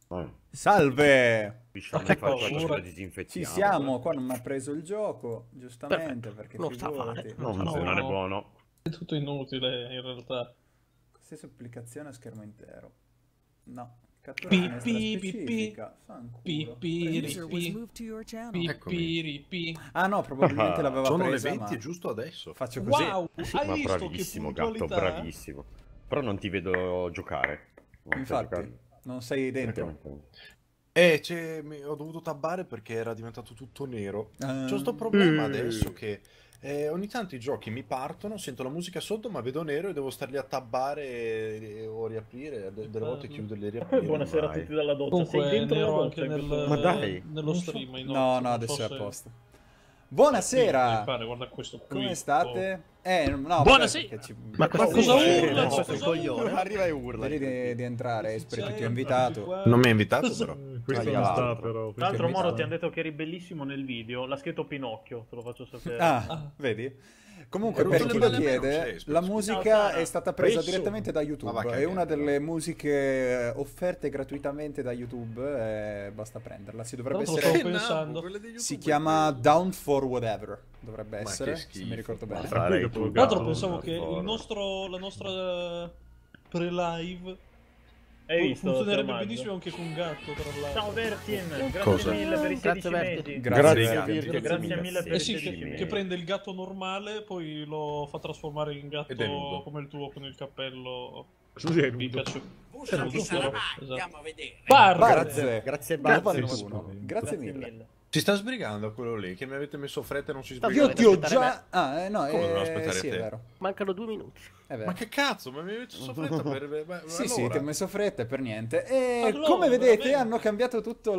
Salve! Pisciamo Che in faccia, paura. ce lo Ci disinfettiamo. siamo, qua non mi ha preso il gioco, giustamente, Perfetto. perché Non sta figurati. male. Non, No, se non è no. buono. È tutto inutile in realtà. Stessa applicazione a schermo intero. No, cattura Pi, finestra pi, pi, specifica. Pi, Fanculo. pi, User was moved to your channel. Eccomi. pi. Ah no, probabilmente l'aveva Sono le presa, 20 ma giusto adesso. faccio così. Wow, hai Ma visto che bravissimo, gatto, puntualità? bravissimo. Però non ti vedo giocare. Non sai Infatti, giocare. non sei dentro. Ho dovuto tabbare perché era diventato tutto nero. Ah. C'ho sto problema adesso che ogni tanto i giochi mi partono, sento la musica sotto ma vedo nero e devo star lì a tabbare o riaprire, delle volte chiuderli e riaprire. Buonasera a Vai. tutti dalla doccia. Comunque Sei dentro la nero doccia anche in questo Ma dai. nello stream. No, inoltre, no, non adesso so è a se- posto. Sì, Buonasera! mi pare, guarda questo qui. Come state? No, Buonasera! vabbè, perché Ma cosa cosa urla? urla? Cosa coglione? Arriva e urla. Vedi di entrare, spero che ti ho Tutti invitato. qua. Non mi ha invitato però. Questo Aia, non sta l'altro. però. Tra l'altro mi Moro sta- ti hanno detto che eri bellissimo nel video. L'ha scritto Pinocchio, te lo faccio sapere. Ah, vedi? Comunque, Ho per rotto chi le lo balle a me, non chiede, c'è, la scusa. musica Ciao, Sara. è stata presa Presso. direttamente da Ma va YouTube. a È cagare, una delle però. musiche offerte gratuitamente da YouTube. Basta prenderla. Si dovrebbe Tra l'altro essere. stavo pensando. quelle di YouTube Si è chiama quello. Down for Whatever. Dovrebbe Ma essere, che se mi schifo. ricordo Ma bene. sarei Tra tu, Tra l'altro gatto, pensavo per che favore. la nostra pre-live Hai visto? funzionerebbe Formaggio? benissimo anche con gatto, tra l'altro. Ciao Vertin, grazie Cosa? mille per i 16 Grazie, mesi. Vertin. Grazie, Virgil, Grazie mille per i Sì, 16 mesi. che prende il gatto normale, poi lo fa trasformare in gatto Ed è nudo. come il tuo con il cappello Così è nudo. Pikachu. Bussa chi sarà mai? Esatto. Andiamo a vedere. Parla! Grazie. Grazie, Grazie, Buzz. 91. Grazie mille. Si sta sbrigando quello lì che mi avete messo fretta e non si Sta sbriga. Io ti ho aspettare già. Ah, no, Come non aspettare sì, te? è vero. Mancano 2 minuti. È vero. Ma che cazzo, ma mi avete messo fretta per... Sì, sì, allora. ti ho messo fretta e per niente. E Allora, come vedete veramente? hanno cambiato tutto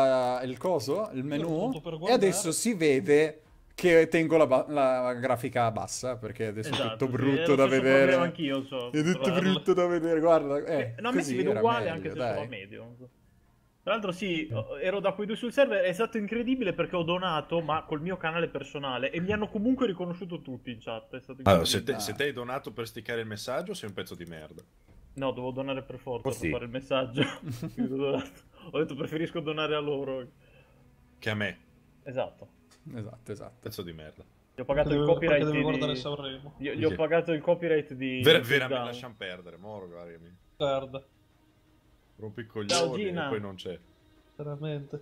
il coso, il menu. tutto per E guardare. adesso si vede che tengo la grafica bassa, perché adesso è Esatto, tutto sì, brutto è da lo stesso problema vedere. anch'io so, È tutto trovarlo. brutto da vedere, guarda. No, a me si così vede era uguale meglio, anche se dai. sono medio. Tra l'altro sì, ero da quei due sul server, è stato incredibile perché ho donato, ma col mio canale personale, e mi hanno comunque riconosciuto tutti in chat. È stato Allora, incredibile. se te hai donato per sticcare il messaggio sei un pezzo di merda. No, devo donare per forza Così. per fare il messaggio. Quindi ho donato. Ho detto preferisco donare a loro. Che a me, Esatto. Esatto. pezzo di merda. Gli ho pagato il Perché copyright devi guardare di... Sanremo. Gli ho pagato il copyright di... Veramente Down. lasciamo perdere, Moro, guarda, mi Guarda, rompi i Ciao, coglioni Gina. e poi non c'è. veramente.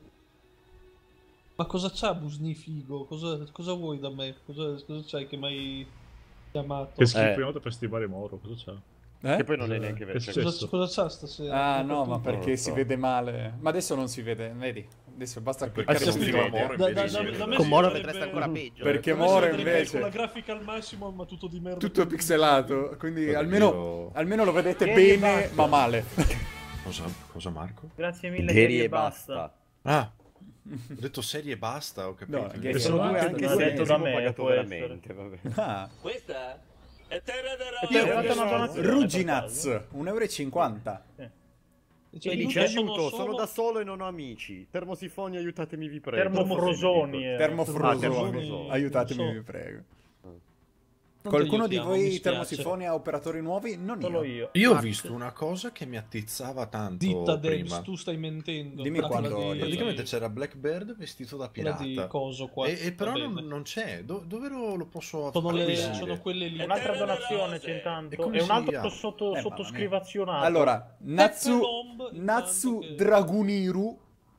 Ma cosa c'ha Busni figo? Cosa vuoi da me? Cosa c'hai che mi hai chiamato? Che schifo in modo per stimare Moro, cosa c'ha? Che poi non è neanche vero. Che Cioè, successo? Cosa c'ha stasera? Ah Non ho no, ma capito. perché si vede male. Ma adesso non si vede, vedi? Adesso basta cliccare Perché su si video. vede Moro Da- invece da- si da- vede. da me Con si Moro vedrebbe- vedresti ancora peggio. Perché Da me si Moro vedrebbe invece- con la grafica al massimo, ma tutto di merda. Tutto pixelato, quindi Guarda, almeno lo vedete Vieni e bene, basta. ma male. Cosa Marco? Grazie mille, Gary Gary, e e basta. Ah, ho detto serie e basta, ho capito. No, Gary E sono Sono due anche anche l'ha se detto da me, pagato può veramente. Vabbè. Ah, Questa è terra da Io ho roba. fatto una donazione. Ruginaz, 1,50 €. Cioè, E io dice sono aiuto, sono solo- da solo e non ho amici. Termosifoni, aiutatemi, vi prego. Termofrosoni. Termofrosoni, termofrosoni, aiutatemi, non so. vi prego. Non Qualcuno ti di aiutiamo, mi voi spiace. termosifoni ha operatori nuovi? Non Solo io. io. Io ho visto una cosa che mi attizzava tanto Ditta prima. Debs, tu stai mentendo. Dimmi Quella quando- Praticamente c'era Blackbird vestito da quella di pirata. coso qua. E però Va non, bene. non c'è. Dove lo posso Sono, acquisire? sono quelle lì. Un'altra terra da donazione rose. c'è E intanto. come E un si altro chiama? sottoscrivazionato. Allora, Natsu Intanto che- Draguniru,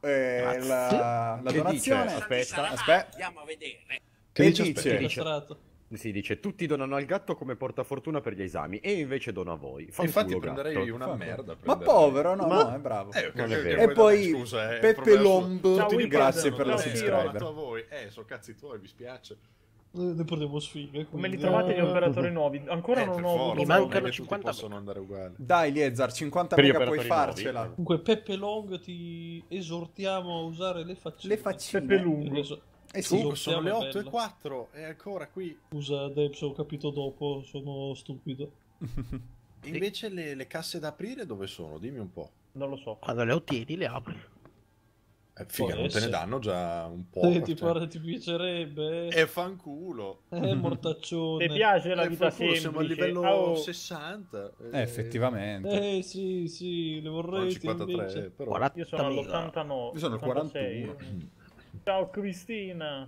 la Che donazione. dice? Aspetta. Aspetta. Andiamo a vedere. Che E dice? dice- Aspetta. Castrato. Si dice tutti donano al gatto come portafortuna per gli esami e io invece dono a voi. Fanculo, Infatti prenderei gatto. io una merda. Ma prenderei. povero, no, Ma- no, è bravo. Ok, Non è ok, vero. E vuoi poi dare scusa, il Peppe problema Lomb, Ciao, Willy, grazie perdono. per la Ciao, Ho subscriber. dato a voi. Sono cazzi tuoi, mi spiace. Ne prendiamo sfighe. Come quindi- li trovate gli operatori nuovi? Ancora non per ho forza, avuto Mi non è mancano che tutti 50 possono andare uguali. Dai, Liezar, 50 Per gli mega puoi operatori farcela. nuovi. Comunque, Peppe Long, ti esortiamo a usare le faccine. Le faccine. Peppe Lungo. Eh sì, Comunque sono le Esortiamo, 8 e bella. 4 e ancora qui. Scusa, Debs, ho capito dopo, sono stupido. Invece le casse da aprire dove sono? Dimmi un po'. Non lo so. Quando le ottieni le apri. Figa, non te ne essere. danno già un po'. Ti piacerebbe? E fanculo. Mortaccione. Ti piace la vita Fanculo, semplice? siamo a livello Oh. 60. Effettivamente. Sì, le No, vorrei 53, invece. però. Io sono all'89. Io sono il 86. 41. Ciao Cristina.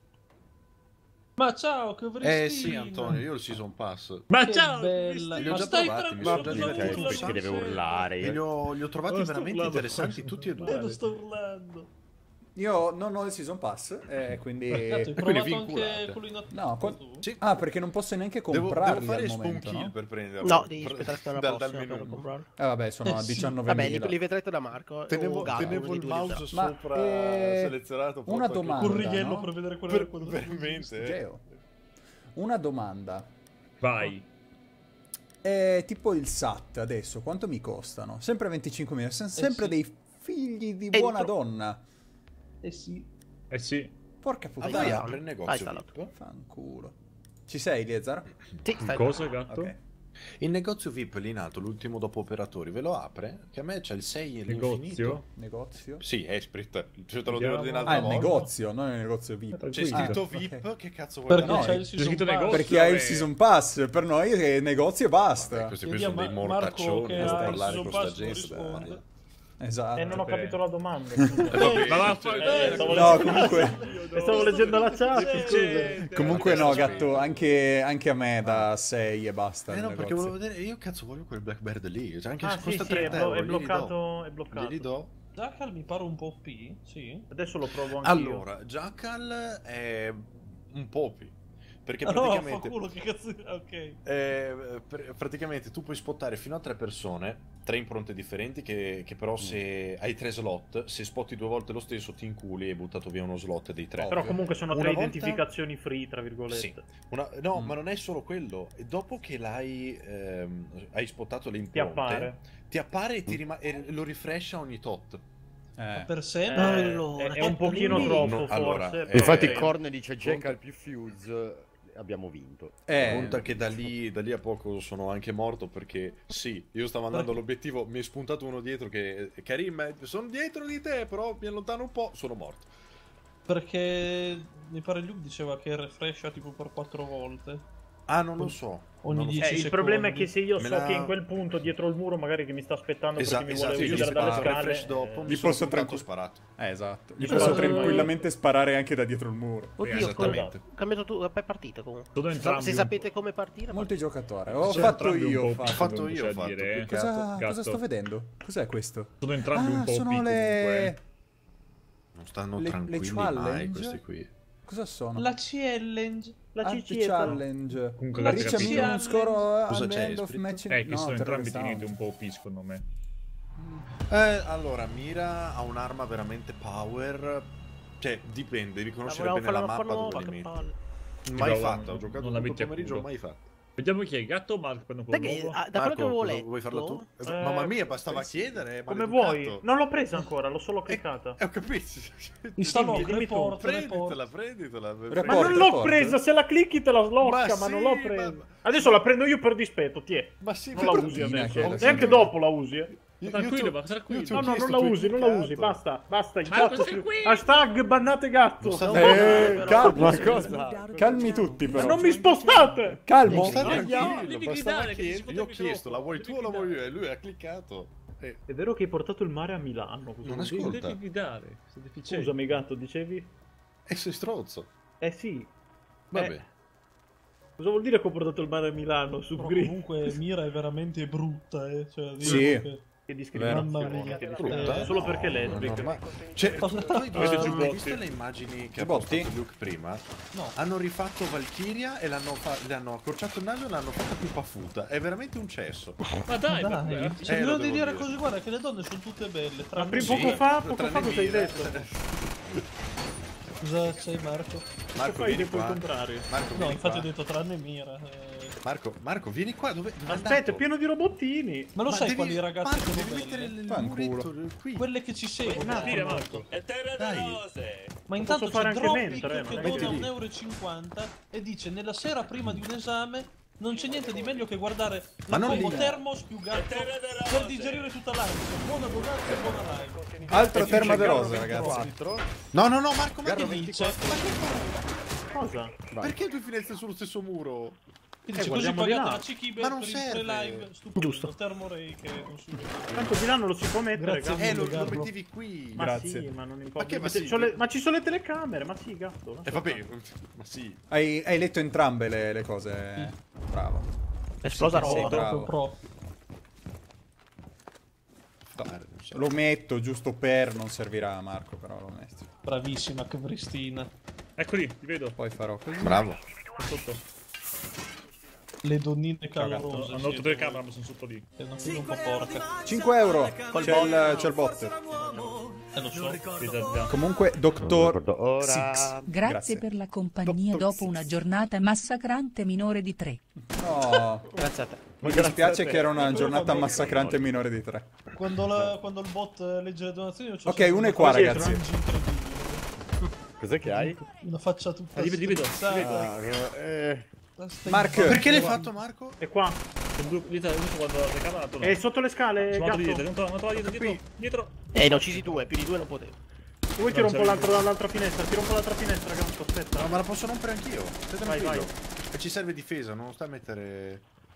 Ma ciao, che Cristina. Sì, Antonio, io ho il season pass. Ma Che ciao! bella. Li ho Ma già stai provati, mi tranquillo, sono già cosa divertito urla? un sacco. Che deve urlare. E li ho trovati Oh, sto veramente urlando, interessanti forse. tutti e Non due. sto urlando. Io non ho il season pass, quindi... Cazzo, hai quindi provato vinculate. anche quello in attività? No, tu? Sì. Ah, perché non posso neanche Devo comprarli fare al spawn momento, kill no? per prenderli. No, devi aspettare fino alla dal prossima per menu. comprarlo. Vabbè, sono a sì. 19.000. Vabbè, li vedrete da Marco. Tenevo, o Gatto, tenevo uno il di due li mouse Ma, sopra selezionato. una porco domanda. Un righello no? per vedere quello Per, quello veramente. Geo. Una domanda. Vai. Tipo il SAT adesso, quanto mi costano? Sempre 25.000, sono sempre sì. dei figli di E buona tro- donna. sì. Eh sì. Porca A puttana. voi Dai, apre il dai, negozio installato. VIP? Fanculo. Ci sei, Liezar? Sì, stai Cosa, gatto? Ok. Il negozio VIP lì in alto, l'ultimo dopo operatori, ve lo apre? Che a me c'è il 6 e l'infinito. Negozio? Negozio? Sì, Esprit. Cioè, te lo devo Vediamo. ordinare Ah, un'altra il volta. negozio, non il negozio VIP. C'è Tranquillo. scritto Ah, VIP, ok. che cazzo vuoi Perché da noi? c'è il C'è season scritto pass. negozio. Perché hai il è- season pass, per noi è negozio e basta. Questi qui Chiedi sono a dei Marco mortaccioni, che non ha il parlare season con sta pass, non gente. risponde. Esatto. E non ho vabbè. capito la domanda. Ma vaffanculo. stavo No, leggendo- comunque, stavo leggendo la chat, Deficiente. scusa. comunque no, gatto, anche a me da 6 e basta. il No, perché negozio. volevo vedere, io cazzo voglio quel Blackbird lì, cioè anche Ah, se sì, costa sì, è, 30 euro, è glieli do. bloccato. È bloccato. Glieli do. Jackal mi pare un po' OP, sì. Adesso lo provo anche Allora, Jackal è un po' OP, perché No, fa praticamente culo, che cazzo... Ok. praticamente tu puoi spottare fino a 3 persone, 3 impronte differenti che però se hai 3 slot, se spotti 2 volte lo stesso ti inculi e hai buttato via uno slot dei 3. io. Però comunque sono Una tre volta- identificazioni free, tra virgolette. Sì. No, ma non è solo quello. E dopo che hai spottato le Ti impronte, appare. ti appare e lo refresha ogni tot. Eh. sempre? Allora, È un pochino lì- troppo, No, forse. allora, però Infatti ok. Korn dice Jackal più Fuse, abbiamo vinto. Conta che da lì a poco sono anche morto perché sì, io stavo andando all'obiettivo, mi è spuntato uno dietro che Karim, sono dietro di te, però mi allontano un po', sono morto. Perché mi pare Luke diceva che refresha tipo per 4 volte. Ah, non lo so. Ogni Non lo so. 10 Il problema è secondi. che se io Me so la- che in quel punto dietro il muro magari che mi sta aspettando Esatto, perché mi vuole io uccidere gli dalle sparo il refresh scale, dopo, mi Gli sono posso puntato, ho sparato. Esatto. Gli Io posso sono- tranquillamente sparare anche da dietro il muro. Oddio, Esattamente. ho cambiato tu, è partita comunque. Sono entrambi Se un- sapete come partire, Molti giocatori. Sono Ho fatto entrambi un io. po' ho fatto. fatto comunque, io, c'è ho da fatto. dire. Cosa Gatto. sto vedendo? Cos'è questo? Sono entrambi un po' sono OP le... Non stanno Le tranquilli challenge? mai questi qui. Cosa sono? La challenge. la Art ciccietta. challenge. Comunque La l'avete riccia capito. minimum score Cosa al c'è, end of Esprit? match. Che No, sono entrambi terrorist finiti down. un po' OP secondo me. Allora, Mira ha un'arma veramente power. Cioè, dipende, devi conoscere volevamo bene la fare mappa una dove che li metti. palle. Mai Però fatto, ho non giocato la tutto il metti a pomeriggio, culo. mai fatto. Vediamo chi è, gatto o Marco? Prendo quello Sai che nuovo. da quello che avevo Marco, letto, vuoi farla tu? Mamma mia, bastava chiedere. Come maleducato. vuoi? Non l'ho presa ancora, l'ho solo cliccata. Ho capito. Installò Dimmi tu, report, Prenditela, report. prenditela. Ma Report, non l'ho report. presa, se la clicchi te la slocca, ma sì, non l'ho presa. ma- Adesso la prendo io per dispetto, ti è. Ma sì, Non la per usi bruttina adesso. che è la Neanche signora. dopo la usi. Tranquillo, ma tranquillo. No, no, non la usi, non la usi, basta, basta. il Marco, gatto sei più- qui? Hashtag bannate gatto. Non sta- Calma, cosa? calmi tutti però. Non mi spostate! Calmo. Sta Devi tranquillo, gridare, bastava che si chiedere. sente Io ho il chiesto, la vuoi microfono. tu o la Devi vuoi io? E lui ha cliccato. È vero che hai portato il mare a Milano. cosa Non vuol dire? ascolta. Devi gridare. Sei deficiente. Scusami gatto, dicevi? E sei strozzo. Eh sì. Vabbè. Cosa vuol dire che ho portato il mare a Milano su Però Green? comunque Mira è veramente brutta, Cioè, dico Sì. che- Che discriminazione. Mamma mia. Che Brutta? discriminazione. Solo perché è No, lesbica. normale. Cioè, tu hai Avete visto, giubbotti? hai visto le immagini che ha Giubbotti? postato Luke prima? No. Hanno rifatto Valkyria e le hanno accorciato il naso e l'hanno fatta più paffuta. È veramente un cesso. Ma dai, Dai, vabbè. cioè, lo bisogna devo dire dire. così, guarda che le donne sono tutte belle. Ma Tranne prima Sì, poco fa tranne cosa hai Mira. detto? Cosa c'hai Marco? Marco, Fai vieni detto il qua. contrario. Marco, No, vieni infatti qua. ho detto tranne Mira. Marco, vieni qua. Dove è Aspetta, è andato? pieno di robottini. Ma lo sai devi- quali ragazze Marco, sono devi belle? mettere il Fanculo. muretto qui. Quelle che ci seguono. Dire, Marco. È terra Dai. da rose. Ma intanto posso fare c'è anche Droppic mentre, che non è dona che- 1,50 € e dice nella sera prima di un esame non c'è niente di meglio che guardare Ma la non combo lì. Thermos più gatto Terra da per rose. digerire tutta l'ansia. Buona donata e buona live. Altro terma de rosa, ragazzi. No, Marco, ma Garro che dici? 24. Cosa? Perché due finestre sullo stesso muro? Quindi così guardiamo di pagate là. la Cichibe Ma non per il serve. pre-live stupendo. Termoray che non si Tanto di là non lo si può mettere, Grazie gatto. Lo Garro. mettevi qui. Ma Grazie. sì, ma non importa. Ma che, ma sì? Ma ci sono le telecamere, ma sì, gatto. lascia Vabbè, stare. ma sì. Hai letto entrambe le cose. Bravo. Esplosa Sì, roba. bravo. pro. Fare, non so. Lo metto giusto per, non servirà a Marco, però lo metto. Bravissima, che Cristina. Eccoli, li vedo. Poi farò così. Bravo. Sotto. Le donnine Ciao, gatto. calorose. Hanno 8 telecamere, ma sono sotto lì. È una cosa un po' porca. 5 euro. Col C'è il bot. Lo so. Comunque, Dottor Ora. Six. Grazie per la compagnia Dottor dopo una giornata massacrante minore di 3. No, Grazie a te. mi dispiace che era una giornata massacrante minore di 3. Quando il bot legge le donazioni io c'ho Ok, sempre uno e una qua, faccia ragazzi. incredibile. Cos'è che hai? Una faccia tutta Li vedo. stressata. Mark, Perché l'hai fatto, Marco? È qua. Sono due dietro quando la telecamera torna. È sotto le scale, Sono gatto. dietro. Ne ho uccisi due, più di due non potevo. Vuoi ti rompo l'altra finestra? Ti rompo l'altra finestra, gatto, aspetta. No, ma la posso rompere anch'io. Stai Vai, tranquillo. E ci serve difesa, non sta a mettere...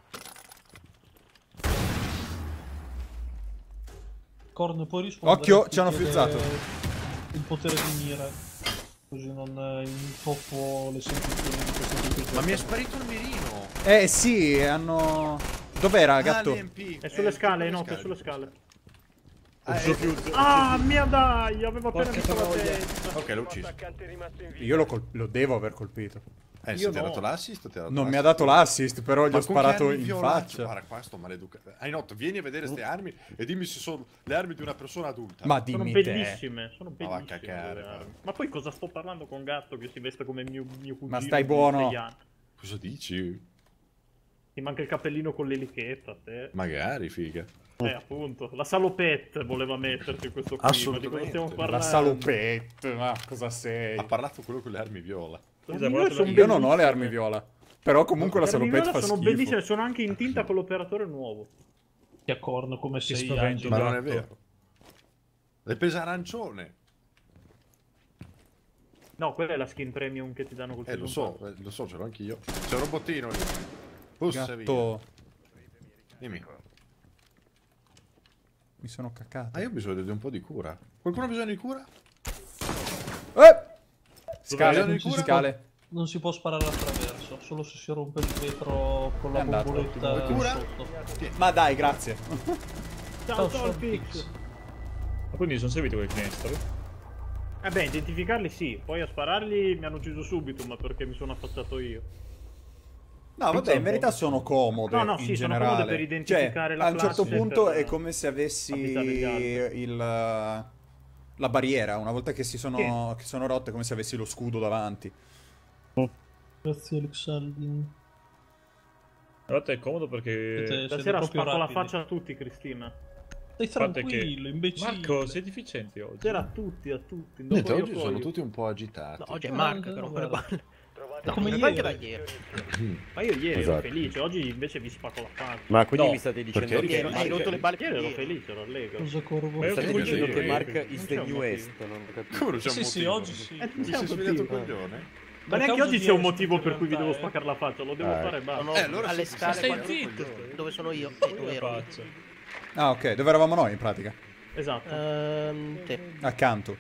Corno, puoi rispondere? Occhio, ci hanno Chiede frizzato. Il potere di mira. Così non intoppo le sensazioni di questo tipo di Ma mi è sparito il mirino. sì, hanno... Dov'era, gatto? l'EMP. È sulle scale, no, è sulle scale. Fuse. Ah, mia dai, avevo appena Porca visto la troia. testa. Ok, l'ho ucciso. Io lo devo aver colpito. Se Io ti ha no. dato l'assist o ti ha dato Non mi ha l'assist? dato l'assist, però gli Ma ho con che sparato armi in violacce? faccia. Guarda qua sto maleducato. Ainot, vieni a vedere ste armi e dimmi se sono le armi di una persona adulta. Ma Sono dimmi te. bellissime, sono Ma va a bellissime. cacare, quelle armi. guarda. Ma poi cosa sto parlando con gatto che si veste come mio cugino? Ma stai di buono. 6 anni? Cosa dici? Ti manca il cappellino con l'elichetta, te. Magari, figa. Appunto. La salopette voleva mettersi questo qui. Assolutamente. Ma di cosa stiamo La parlando? La salopette, ma cosa sei? Ha parlato quello con le armi viola. Io non ho le armi viola. Però comunque la Le armi salopette viola fa sono schifo. bellissime, sono anche in tinta con l'operatore nuovo. Ti accorno come Che sei spavento. agile. Ma non è Gatto. vero. Le pesa arancione. No, quella è la skin premium che ti danno col Lo season pass. so, ce l'ho anch'io. C'è un robottino lì. Pussa via. Gatto, Dimmi. mi sono cacato. Ah, io ho bisogno di un po' di cura. Qualcuno ha bisogno di cura? Scale, Non ci si scale. Non si può sparare attraverso, solo se si rompe il vetro con la È andato. bomboletta Cura? sotto. Ma dai, grazie. Ciao, Ciao, Solfix. Ma quindi sono servite quelle finestre? Beh, identificarli sì, poi a spararli mi hanno ucciso subito, ma perché mi sono affacciato io. No, vabbè, in verità sono comode. No, in sì, sono generale. comode per identificare cioè, la a un certo classe punto per è come se avessi avvisare gli altri. la barriera. Una volta che che sono rotte, è come se avessi lo scudo davanti. Grazie Alexaldin. Allora è comodo perché... Siete Stasera proprio spacco la rapidi. faccia a tutti, Cristina. Stai Guarda tranquillo, imbecille. Marco, sei deficiente oggi. Stasera a tutti, a tutti. Dopo Niente, io oggi poi- sono tutti un po' agitati. No, oggi è Marco che rompe le guarda. balle. È come Ma anche da ieri. ieri. Ma io ieri ero Esatto. felice, oggi invece vi spacco la faccia. Ma quindi No, mi state dicendo perché che Hai rotto le balle Ieri ero ieri. felice, ero allegro. Cosa corvo? Ma io state che dicendo voglio che dire? Mark is Non the c'è un new motivo. West, non ho capito. Come non c'è un Sì, sì, motivo? oggi sì. Non Mi c'è sei un svegliato il motivo. coglione? Ma neanche causa oggi di c'è un ieri motivo per cui vi devo in realtà, spaccare la faccia, lo devo fare e basta. Sono allora alle sì, scale stai quando- zitto. dove sono io e dove ero. Faccia. Ah, ok, dove eravamo noi in pratica? Esatto. Te. Accanto.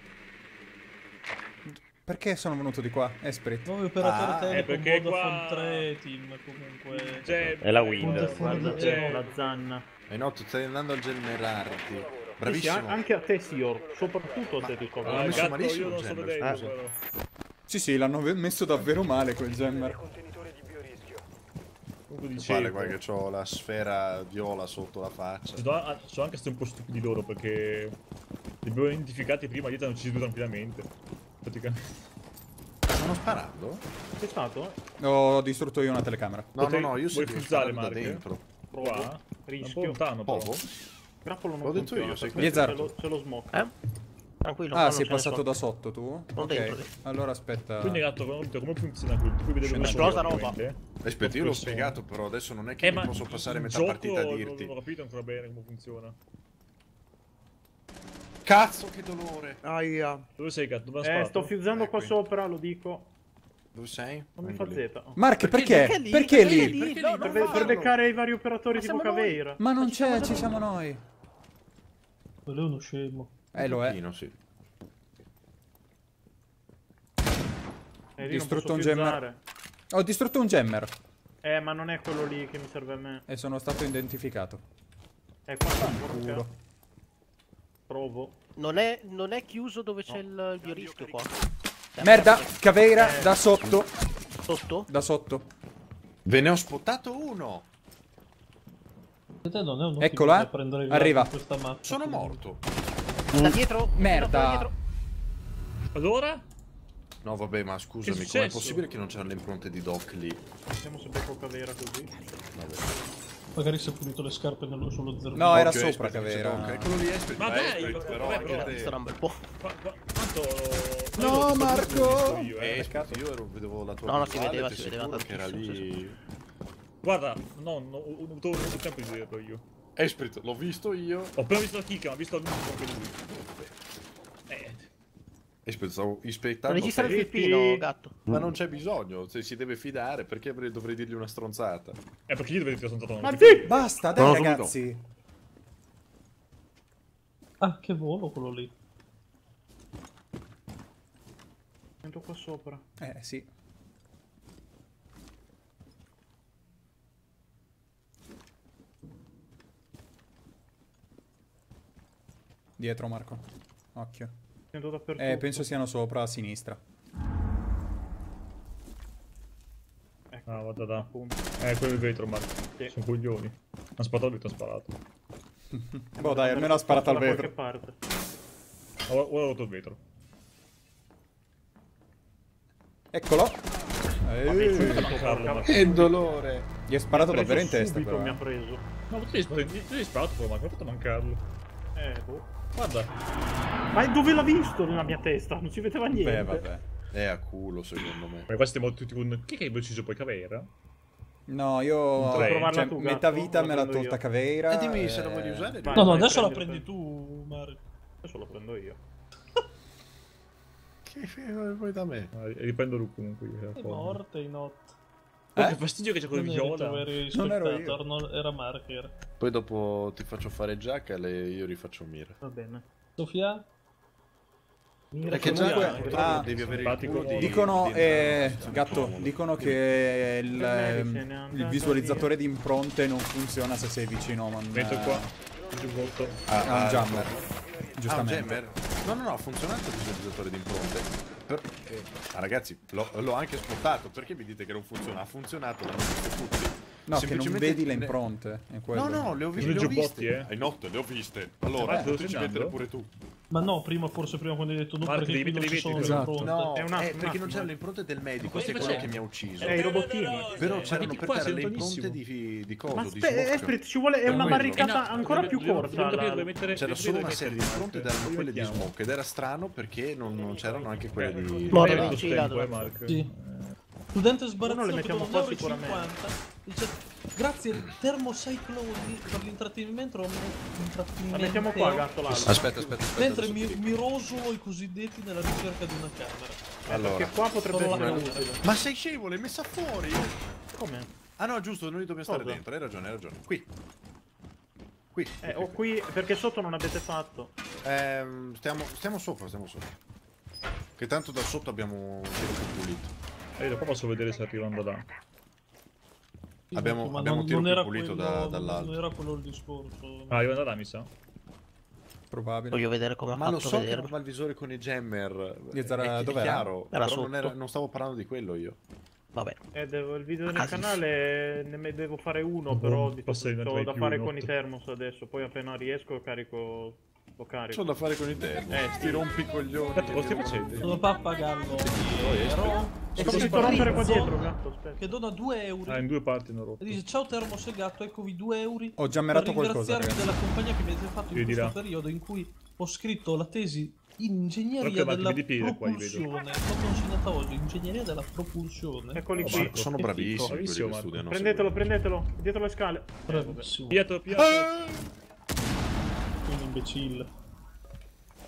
Perché sono venuto di qua? Esprit. Nuovi operatori Ah, Telecom, perché Vodafone qua- 3, team comunque. Cioè, È la wind. Vodafone Guarda, Cioè- la zanna. No, tu stai andando a generarti. Sì, sì, Bravissimo. anche a te, Sior. Soprattutto a te, ti Ma- ricordo. l'ho messo gatto, malissimo io non il sto gemmer, vedendo, scusa. però. Sì, l'hanno messo davvero male quel gemmer. Comunque Guarda qua dicevo... che ho la sfera viola sotto la faccia. Sono anche stati un po' stupidi loro perché li abbiamo identificati prima, dietro hanno uccisi due tranquillamente. Praticamente. Stanno sparando? C'è stato? Ho distrutto io una telecamera. No, Potrei- no, io vuoi sento frizzare, sparando da Mark? dentro. Provo. Qua? È un po' Rischio. lontano però. Poco? Grappolo non L'ho detto funziona, io, sai aspetta, Blizzard. c'è lo smoke. Tranquillo. Ah, qua sei non ce ne passato sono. da sotto tu? Sono Ok, dentro, sì. allora aspetta. Quindi gatto, come funziona qui? Tu puoi vedere dove Esplosa sono, roba. ovviamente. Aspetta, io l'ho spiegato, però adesso non è che mi ma posso passare il metà gioco partita a non dirti. ho capito ancora bene come funziona. Cazzo, che dolore. Aia. Dove sei, gatto? Dove hai sparato? Sto fiuzzando qua qui. sopra, lo dico. Dove sei? Non mi fa Z. Oh. Mark, perché? Perché lì? Per beccare i vari operatori Ma tipo siamo noi. Caveira. Ma non c'è, ci siamo noi. Quello è uno scemo. Lo è. Pochino, sì. Lì Distrutto non un posso gemmer. fiuzzare. Ho distrutto un gemmer Ma non è quello lì che mi serve a me. e sono stato identificato. Qua porca. Provo. Non è chiuso dove c'è il biorischio qua. Merda, Caveira da sotto. Sotto? Da sotto. Ve ne ho spottato uno. E te non è un Eccola, arriva. Questa mappa. Sono morto. Da dietro? Merda. Da dietro. Allora? No, vabbè, ma scusami, Che è com'è successo? possibile che non c'erano le impronte di Doc lì? Vediamo se becco Caveira così. Magari si è pulito le scarpe sullo 0. No, era Occhio, sopra Esprit, Caveira. c'è Doc. Eccolo lì, Esprit. Ma dai, Esprit, però vabbè, anche però, te. Sarà un bel po'. Quanto... No, Marco! Esprit, io vedevo la tua No, si visuale, vedeva, ti si vedeva assicuro che era tantissimo, lì. Guarda, no, ho avuto tempo di dirlo io. Esprit, l'ho visto io. Ho appena visto la kick, ma ho visto l'unico anche lui. Esprit, stavo ispettando. Registra il Sì, flippino, sì. gatto. Ma non c'è bisogno, se si deve fidare, perché dovrei dirgli una stronzata? Perché io dovevo dire sono Ma stato sì! Basta, dai No, ragazzi. Ah, che volo quello lì. Sento qua sopra. Sì. Dietro, Marco. Occhio. Sento dappertutto. Penso siano sopra a sinistra. Ah, guarda da. Appunto. Quello il vetro, Marco. Sì. Sono coglioni. Ha sparato al vetro, ha sparato. Boh, dai, almeno ha sparato al Da qualche vetro. parte. Ho rotto il vetro. Eccolo. Mancarlo, Marco. Che dolore! Gli hai sparato Mi ha davvero in preso testa, subito, però. mi ha preso. No, tu hai sparato, però, Marco. Ho fatto mancarlo. Boh. Guarda. Ma dove l'ha visto nella mia testa? Non si vedeva niente. Beh, vabbè. È a culo, secondo me. Ma qua stiamo tutti con... Chi è che hai deciso poi Caveira? No, io... Tre. Provarla Cioè, tu, metà gatto, vita me l'ha prendo tolta io. Caveira. Dimmi se la voglio usare. Vai, No, no, vai, adesso la prendilo, prendi tu, Mario. Adesso lo prendo io. Che figo vuoi da me? Riprendo lui comunque. È morte in notte. Che fastidio che c'è con il Non eri tu, viola. eri Non ero io. spectator, era Marker. Poi dopo ti faccio fare Jackal e io rifaccio Mira. Va bene. Sofia? Perché comunque- già devi avere il simpatico. culo di... Dicono, di entrare nello gatto, comodo. dicono che ne il visualizzatore di impronte non funziona se sei vicino a un... Metto qua. Giù volto. a un jammer. un Giustamente. jammer? No, ha funzionato il visualizzatore di impronte. Ragazzi, l'ho anche spottato. Perché mi dite che non funziona? Ha funzionato, l'hanno visto tutti. No, che non Semplicemente vedi le impronte. È quello. No, le ho Sono i viste. giubbotti, Hai notte, le ho viste. Allora, te lo tu ci stai mettere dando? pure tu. Ma no, forse prima quando hai detto no, Marco, perché devi qui non ci mettere sono i le vetri. impronte. No, È un attimo, perché un non attimo. c'erano le impronte del medico. Questo è Cosa quello c'è? che mi ha ucciso. I robottini. Però c'erano di per qua terra sei le lontanissimo. impronte di coso, Ma di aspetta, smocca. Esprit, ci vuole... È una quello. barricata ancora più corta. C'era solo una serie di impronte ed erano quelle di smoke. Ed era strano perché non c'erano anche quelle di... Morto. Hai avuto Sì, tempo, dato. Marco. Sì. Studente Uno le sbarazzato mettiamo con qua 9,50 sicuramente. dice grazie al termocicloni per l'intrattenimento. La mettiamo qua, gatto, l'altro. Aspetta. Mentre adesso ti dico. mi rosolo i cosiddetti nella ricerca di una camera. Allora, Perché qua potrebbe Solo essere la utile. ma sei scemo, l'hai messa fuori? Come? Ah no, giusto, noi dobbiamo stare Cosa? dentro, hai ragione. Qui. Ho qui, perché sotto non avete fatto. Stiamo sopra. Che tanto da sotto abbiamo un tiro più pulito. Io da qua posso vedere se arrivando là. Abbiamo Ma un tiro non più era pulito quello- dall'alto. Non era quello il discorso. Ah, arrivando là mi sa. Probabile. Voglio vedere come ha Ma lo fatto so a che non vederlo. va il visore con i jammer. Zara, È dov'era? chiaro, Era però sotto. non stavo parlando di quello io. Vabbè. Il video del Casissimo. canale ne devo fare uno, Boh, però passa in ho entrare da più fare in con i otto. thermos adesso. Poi appena riesco lo carico. C'ho da fare con i termos. Sti rompicoglioni. Gatto, cosa stai facendo? Sono pappagallo. Sto per rompere qua dietro, gatto, aspetta. Che dona 2 euro. Ah, in due parti non ho rotto. E dice ciao Termos e gatto, eccovi 2 euro. Ho giammerato per qualcosa, ringraziarvi ragazzi. della compagnia che mi avete fatto in Vedi questo là. periodo in cui ho scritto la tesi in ingegneria Proprio della Marco, vedi piede qua, li vedo. propulsione. L'ho consegnata oggi, ingegneria della propulsione. Eccoli Oh, qui. Marco. Sono bravissimi quelli Bravissimo, che Marco. studiano. Prendetelo, dietro le scale. Bravissimo. Pietro. Un imbecille.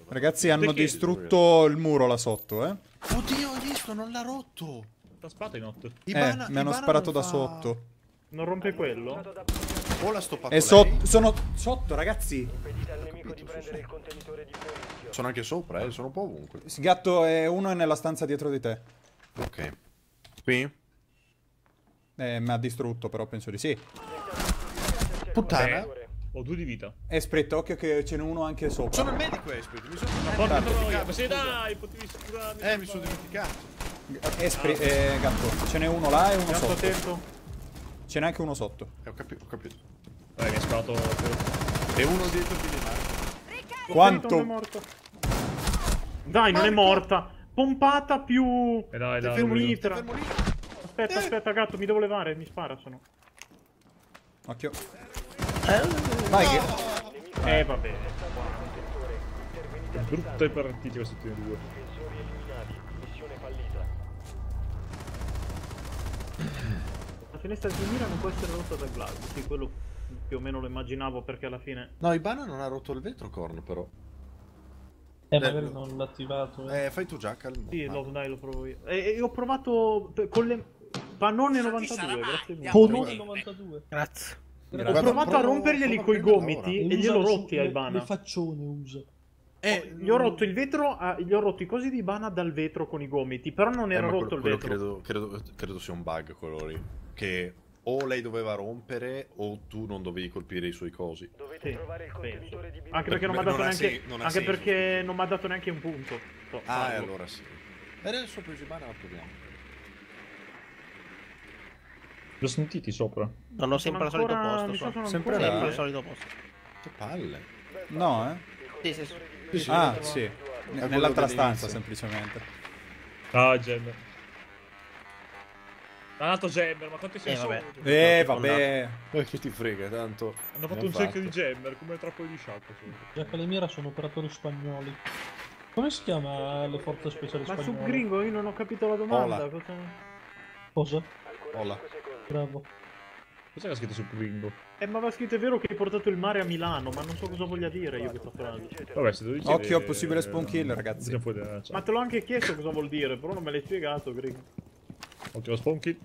Ragazzi, hanno Perché? distrutto il muro là sotto, eh. Oddio, hai visto? Non l'ha rotto. La spada in 8. Mi hanno sparato da sotto. Non rompe quello? O l'ha stoppato E lei. sono sotto, ragazzi. Sono anche sopra, sono un po' ovunque. Il gatto è uno è nella stanza dietro di te. Ok. Qui? Mi ha distrutto, però penso di sì. Puttana. Ho 2 di vita. Esprit, occhio che ce n'è uno anche sopra. Sono il medico, Esprit. Mi sono Porca dimenticato. troia, ma sei dai, potevi curarmi. Mi sono dimenticato. Esprit, gatto. Ce n'è uno là e uno Gatto sotto. attento. Ce n'è anche uno sotto. Ho capito. Dai, mi ha sparato. E uno dietro di Marco. Quanto? Non è morto. Dai, non è morta. Pompata più... Dai, Fermo lì, Mitra. fermo lì. Aspetta, gatto, mi devo levare. Mi spara, sono. Occhio. Vai, che... Va bene. Brutte partite queste ultime 2. La finestra di mira non può essere rotta dal gladio. Sì, quello più o meno lo immaginavo perché alla fine... No, Ibana non ha rotto il vetro corno, però. Magari non l'ha attivato. Fai tu già, calmo. Sì, dai, lo provo io. E ho provato con le... Pannone 92, grazie mille. Pannone 92. Grazie. Ho provato a romperglieli coi gomiti e gliel'ho rotti a Ibana. Le faccione usa. Gli ho rotto il vetro, gli ho rotto i cosi di Ibana dal vetro con i gomiti, però non era ma rotto il vetro. credo sia un bug quello lì. Che o lei doveva rompere o tu non dovevi colpire i suoi cosi. Sì, penso. Anche perché non mi ha dato neanche... Anche perché non mi ha dato neanche un punto. E allora sì. E adesso ho preso Ibana e lo proviamo. L'ho sentiti sopra. Non ho sempre al solito posto. Sempre Sempre là. al solito posto. Che palle. No, Sì. Ah, sì. Nell'altra stanza, dell'inizio. semplicemente. Ah, Gemmer. Un altro Gemmer, ma quanti sei vabbè. solo? Vabbè. Che ti frega, tanto. Hanno fatto un cerchio di Gemmer, come trappoli di sciacquo. Già che le mira sono operatori spagnoli. Come si chiama le forze speciali Ma spagnole? su Gringo io non ho capito la domanda. Ola. Cosa? Hola. Bravo. Cos'è che ha scritto su Gringo? Ma aveva scritto è vero che hai portato il mare a Milano, ma non so cosa voglia dire io questa frase. Vabbè, se devi Occhio, possibile spawn kill, ragazzi. Ma te l'ho anche chiesto cosa vuol dire, però non me l'hai spiegato, Gringo. Occhio, spawn kill.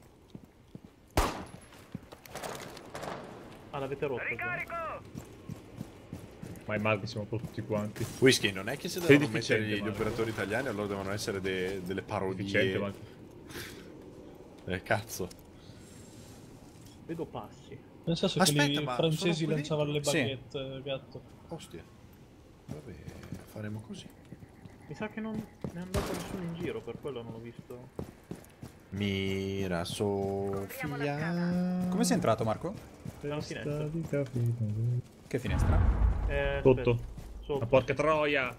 Ah, l'avete rotto già. Ma i marchi siamo un po' tutti quanti. Whisky, non è che se Sei devono mettere deficiente, gli Marco. operatori italiani, allora devono essere delle parodie. Deficiente, ma... Cazzo. Vedo passi. Pensa se Aspetta, quelli ma francesi sono qui lanciavano le Sì. baguette, gatto. Ostia. Vabbè, faremo così. Mi sa che non è andato nessuno in giro, per quello non l'ho visto. Mira Sofia. Come sei entrato, Marco? Dalla finestra. Che finestra? Sotto. Sotto. Ma porca troia!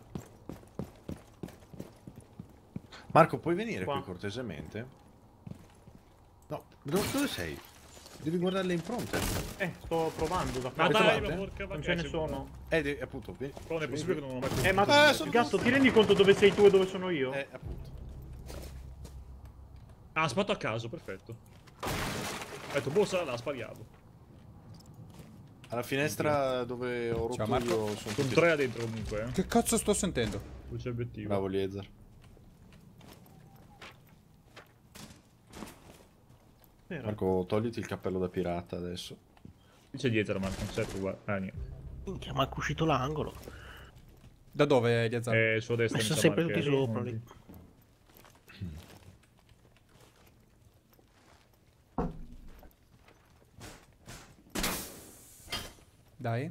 Marco, puoi venire Qua. qui cortesemente? No, dove sei? Devi guardare le impronte. Sto provando da Ma fare. dai, trovate? ma porca Non ce ne sono. Appunto, vieni. Non è possibile che non ho mai Ma sono gatto, ti rendi conto dove sei tu e dove sono io? Appunto. Ah, sparato a caso, perfetto. Ho detto, boh, sarà là, spariamo. Alla finestra dove ho rotto Ciao, Marco. io sono Sono tutti... 3 dentro comunque, Che cazzo sto sentendo? Luce obiettivo. Bravo Liezer. Vero. Marco, togliti il cappello da pirata adesso. Qui c'è dietro, ma non serve, guarda. Ah, niente. Minchia, manco uscito l'angolo. Da dove gli azzardi? Sulla destra. Messo mi sa, sempre Marco, tutti sopra lì. Dai.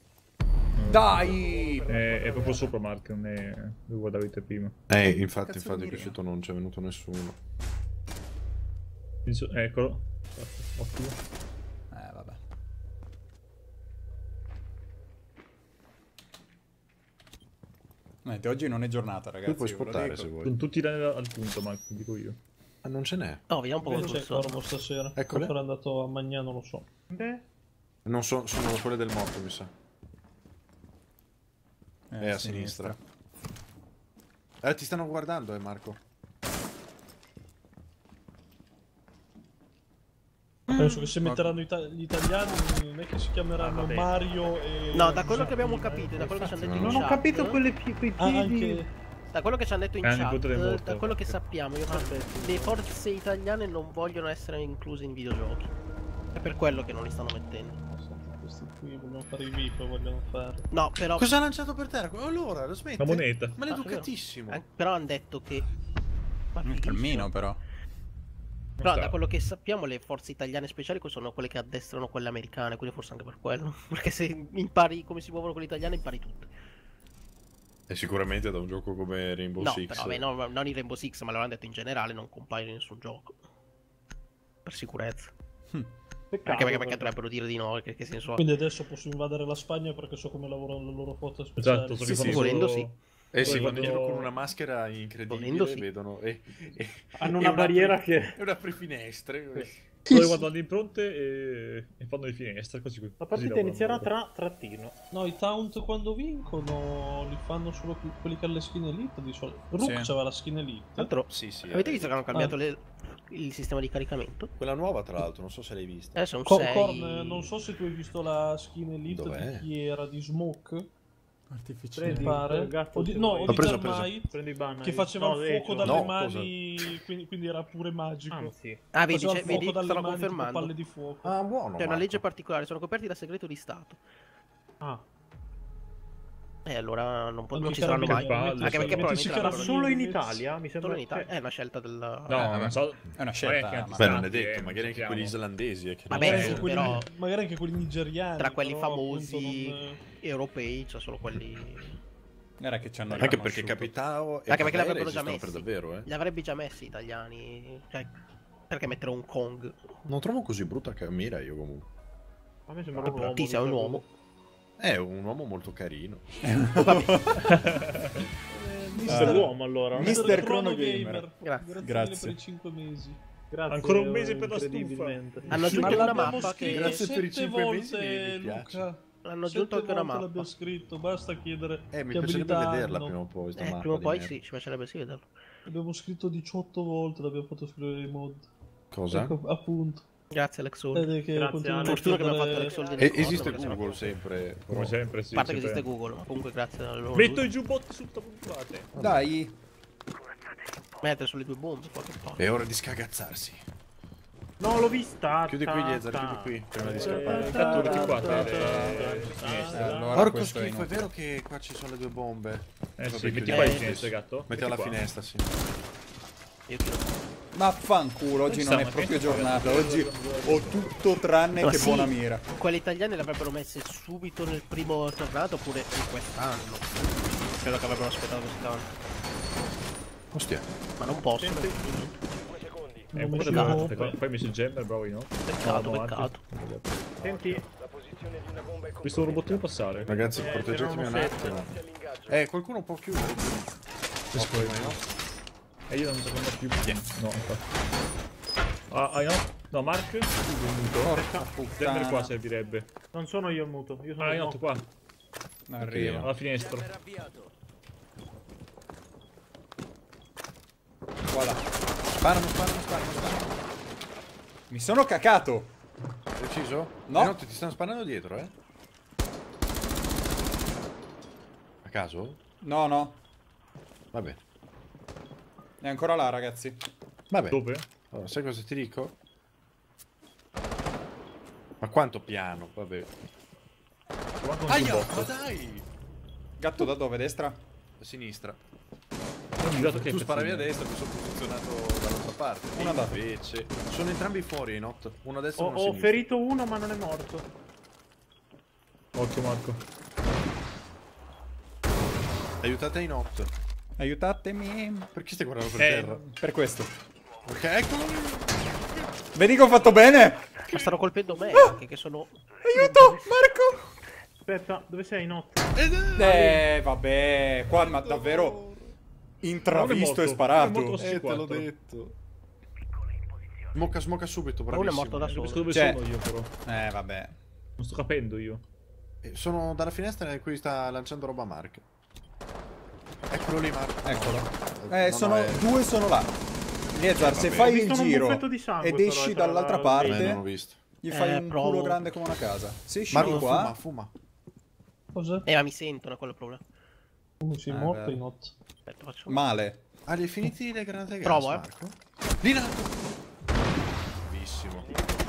Dai! È proprio sopra Mark, non è dove guardavate prima. Infatti, Cazzo di qui mira? sotto non c'è venuto nessuno. Eccolo. Ottimo. Vabbè. Niente, oggi non è giornata, ragazzi. Tu puoi ve lo spottare dico. se vuoi. Sono tutti al punto, Mark, dico io. Ma non ce n'è. No, vediamo un po' Non cosa c'è sono. Corvo stasera. Eccole. Forse era andato a Magna, non lo so. Beh, Non sono quelle del morto, mi sa. È a sinistra. Ti stanno guardando, Marco. Ma Penso che se metteranno gli italiani non è che si chiameranno Mario e... No, da quello che abbiamo capito, da quello che ci hanno detto in chat. Non ho capito quei piedi. Anche... Da quello che ci hanno detto in il nipote del chat, morto. da quello che sappiamo, io penso che le forze italiane non vogliono essere incluse in videogiochi. È per quello che non li stanno mettendo. Questi qui vogliono fare i VIP, vogliono fare... No, però... Cosa ha lanciato per terra? Allora, lo smette? La moneta. Maleducatissimo. Però hanno detto che... Un calmino però. Però da quello che sappiamo le forze italiane speciali sono quelle che addestrano quelle americane, quindi forse anche per quello. Perché se impari come si muovono quelle italiane impari tutte. E sicuramente da un gioco come Rainbow No, Six. però vabbè, no, non in Rainbow Six, ma l'hanno detto in generale, non compaiono in nessun gioco. Per sicurezza. Anche perché dovrebbero dire di no, che senso ha? Quindi adesso posso invadere la Spagna perché so come lavorano le loro forze speciali. Esatto, so Sì, che fanno volendo solo... sì. Eh sì, Poi vanno dietro con una maschera incredibile, Volendo sì. vedono. Hanno una barriera che... E una finestre. Poi quando hanno impronte e fanno le finestre, così. La partita inizierà tra trattino. No, i taunt quando vincono li fanno solo quelli che hanno le skin elite di solito. Rook c'aveva la skin elite. Tra l'altro, Sì, sì. avete visto che hanno cambiato il sistema di caricamento? Quella nuova, tra l'altro, non so se l'hai vista. Adesso è un Korn, 6... non so se tu hai visto la skin elite Dov'è? di chi era, di Smoke. Artificiale. Mi pare. gatto, O di, se no, vuoi. o L'ho di preso, Termite, Prendi i ban. che faceva il fuoco dalle No, mani, quindi era pure magico. Anzi. Ah, vedi, Faceva il fuoco vedi dalle stanno mani, tipo confermando. palle di fuoco. Ah, buono. C'è una Marco. legge particolare, sono coperti da segreto di Stato. Ah. Allora non Allora, ci saranno mai. palle, Anche perché metti- probabilmente metti- l'avranno- Solo in Italia, mi sembra. solo in Italia. È una scelta del... No, vabbè. non so. È una scelta, Magari anche Beh, non è distanti, detto, magari anche sappiamo. quelli islandesi. Che Vabbè, non Magari, è- anche quelli, però- magari anche quelli nigeriani. Tra quelli però, famosi appunto, non- europei, cioè solo quelli... Era che ci hanno Anche perché riconosciuto. Capitao e Anche perché Padere l'avrebbero già esistono messi. per davvero, Li avrebbe già messi italiani. Cioè, perché mettere un Kong? Non trovo così brutta Camira io comunque. A me sembra un uomo. Ti sei un uomo. È un uomo molto carino. Mister Uomo allora. Mister Chrono Gamer. Grazie. Grazie. per i 5 mesi. Grazie, Ancora un mese per la incredibilmente. Hanno aggiunto Ma anche una l'abbiamo mappa scritto che... Grazie per i 7 5 mesi, volte, mi piace. Luca. Hanno aggiunto anche una mappa. l'abbiamo scritto, basta chiedere Mi che piacerebbe abilità vederla hanno. prima o poi. sta mappa Prima o di poi merda. sì, ci piacerebbe sì vederlo. L'abbiamo scritto 18 volte, l'abbiamo fatto scrivere i mod. Cosa? Ecco, appunto. Grazie Alex Soul. Vede che Grazie, continuano Alex. a Fortuna che abbiamo chiedere- fatto Alex Soul di Esiste perché sennò- Google sempre. Come sempre, sì. A parte che sempre. esiste Google, ma comunque grazie a loro. Metto i giubbotti sul tavolate. Dai. Mettere sulle due bombe, qualche cosa. È ora di scagazzarsi. No, l'ho vista. Chiudi qui, Liezar, chiudi qui. Prima di scappare. Intanto metti qua, Allora, Porco questo è schifo, è inutile. vero che qua ci sono le due bombe. sì, Vabbè, metti chiudiamo qua in lo finestra, stesso. gatto. Metti alla qua. finestra, sì. Io tiro. Ma fanculo, oggi non è proprio giornata. Oggi ho tutto tranne Ma che sì, buona mira. Quelle italiane le avrebbero messe subito nel primo tornato oppure in quest'anno. Credo che avrebbero aspettato quest'anno. Ostia. Ma non possono. È un po' messo da bombe. poi hai messo il gemmer, bravo, no? Peccato, No, peccato. Senti, Ho visto un robottino passare. Ragazzi, ce proteggetemi un n'erano attimo. qualcuno può chiudere. Ok, ma no. E io non so quando più. No, infatti. No? No, Mark? Porca Gemmer qua puttana. servirebbe. non sono io il muto. Io sono Ah, il no, muto. qua, Arriva. alla finestra. Voilà. Sparano. Mi sono cacato. Hai ucciso? No. No, ti stanno sparando dietro, eh? A caso? No. Vabbè. È ancora là, ragazzi. Vabbè. Dove? Allora, sai cosa ti dico? Ma quanto piano? Vabbè. Guarda un Aia, ma giubbotto. dai! Gatto da dove? Destra? A sinistra. Non mi dato che Tu sparavi a pezzino. destra, mi sono posizionato dall'altra parte. Una E data. invece sono entrambi fuori, Not. Uno a destra e uno a Ho sinistra. ferito uno ma non è morto. Occhio, Marco. Aiutate i Not. Aiutatemi. Perché stai guardando per terra? Per questo. Ok, eccolo lì. Vedi che ho fatto bene? Ma stanno colpendo me anche, che sono... Aiuto, Marco. Aspetta, dove sei, Not? Vabbè. Qua, ma davvero... Intravisto e Non è sparato. morto. Te l'ho 4. detto. Smocca subito, Uno è bravissimo. morto da Non capisco solo. dove Cioè- sono io, però. Vabbè. Non sto capendo io. Sono dalla finestra in cui sta lanciando roba Mark. Eccolo lì, Mark. Eccolo. No, Sono no, due sono là. Liezar, se vabbè. fai Ho il visto un giro buffetto di sangue, ed però, esci tra dall'altra la- parte, non ho visto. gli fai un provo. culo grande come una casa. Se esci Marco, di qua, fuma. Cosa? Ma mi sentono, quello è il problema. Sì, Ah, morto vero. in otto. Aspetta, faccio... male. Ah, li hai finiti le granate gas, Provo, Marco? Lì in alto. Bravissimo.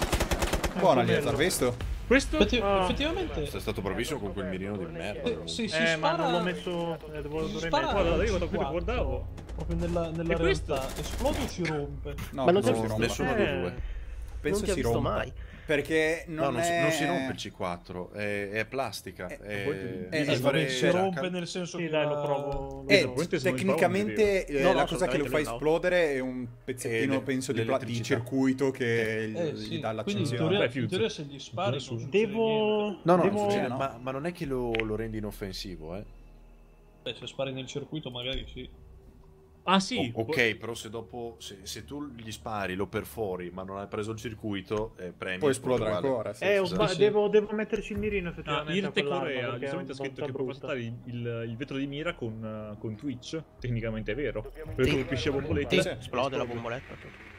Buona bello. Liezar, visto? Questo? Effettivamente. Sei stato bravissimo con quel mirino di merda. Sì, si ma spara. non l'ho messo. Si Dovrei spara metterlo. Guarda, io al guarda, C4, guardavo. proprio nella E questo? realtà. Esplode o si rompe? No, Ma non penso c'è si rompa. Nessuno dei due. Penso non ti ho si visto rompa. mai. Perché non è... non si rompe il C4, è plastica. bisogna fare- Si cioè, rompe nel senso Sì, che dai, lo la- provo. tecnicamente No, no, la cosa che lo assolutamente fai no. esplodere è un pezzettino, le- penso, di l'elettricità. circuito che sì. gli dà Quindi in l'accensione. teoria, Beh, in fuse. teoria se gli spari non succede niente. Devo. No, no, devo... succede, no. ma non è che lo rendi inoffensivo, eh. Beh, se spari nel circuito magari sì. Ah sì. Ok, però se dopo, se tu gli spari, lo perfori, ma non hai preso il circuito, premi. Può esplodere uguale. ancora. Sì, Ho sì. sba- sì. devo metterci il mirino Ah, effettivamente. a Irte quell'arma, Corea, perché di solito è ha scritto un che po' può brutta. saltare il vetro di mira con Twitch. Tecnicamente è vero. Perché Sì. tu colpisci la bomboletta. Sì, esplode la bomboletta.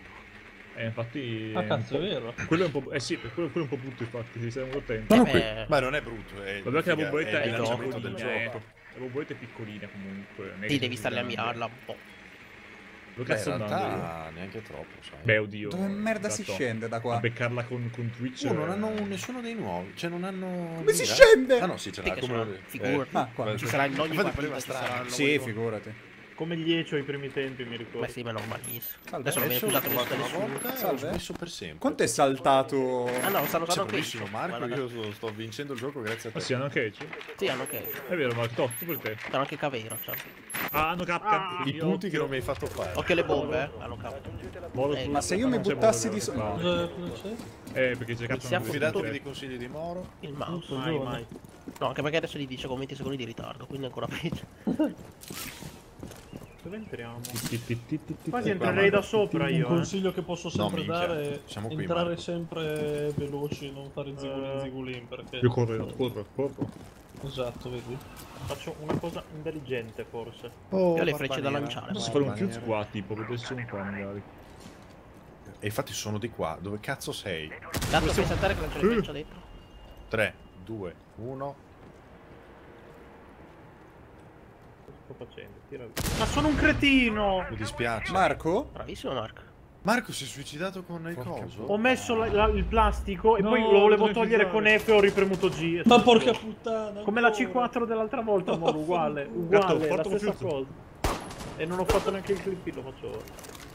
Infatti. Ah, cazzo, è vero. Quello è un po'. sì, quello è un po' brutto, infatti, se stiamo attenti. Ma, non beh. ma non è brutto, è Vabbè che la bomboletta è è il lanciamento del piccolina, gioco. La bomboletta è piccolina comunque. non è Sì, che devi sia starle a grande. mirarla un po'. Dove Beh, cazzo in andando io? realtà neanche troppo, sai. Beh, oddio. Dove merda si Esatto. scende da A qua? beccarla con Twitch. Non hanno nessuno dei nuovi, cioè non hanno... Come si mira? scende? Ah no, sì, ce Sì, l'ha, che come... sono figure. Ah, qua. Ci sarà in ogni Infatti partita, pareva ci strano. saranno Sì, quelli- figurati. Come gli Ecio ai primi tempi, mi ricordo. Beh sì, ma è normalissimo. Salve. Adesso non viene Adesso più l'ho dato provato una nessuno. volta e ho Salve. smesso per sempre. Quanto è saltato? Ah no, stanno Sei usando anche bravissimo Marco, Guarda. io sto vincendo il gioco grazie a te. Ah sì, hanno anche Edge? Sì, hanno anche. È vero, ma top, per te. Stanno anche Cavero, cioè. Ah, hanno Capca. I punti che non mi hai fatto fare. Occhio alle bombe, hanno Cavero. Ma se io mi buttassi di sopra... Cosa c'è? Perché c'è Capca. Siamo Fidatevi dei consigli di Moro. Il mouse. Mai, mai. No, anche perché adesso gli dice con 20 secondi di ritardo, quindi è ancora peggio. Dove entriamo? Quasi Quasi entrerei da sopra Un io. consiglio che posso sempre minchia, dare è siamo qui, entrare Marco. sempre veloci, non fare zigulin perché... Io corro. Esatto, vedi? Faccio una cosa intelligente, forse. Oh, Io ho le frecce da barba nera. lanciare. Posso fare un fuse qua, tipo, vedessi un qua magari. E infatti sono di qua, dove cazzo sei? Tanto fai saltare che lancio le frecce dentro. 3, 2, 1. Sto facendo? Tira via. Ma sono un cretino! Mi dispiace. Marco? Bravissimo Marco. Marco si è suicidato con il coso? Ho messo il plastico e No, poi lo volevo dovevi togliere usare. con F e ho ripremuto G. Ma porca puttana! Come la ancora. C4 dell'altra volta, amore, uguale. Gatto, Uguale, la porta un stessa fuse. cosa. E non ho fatto neanche il clip, lo faccio ora.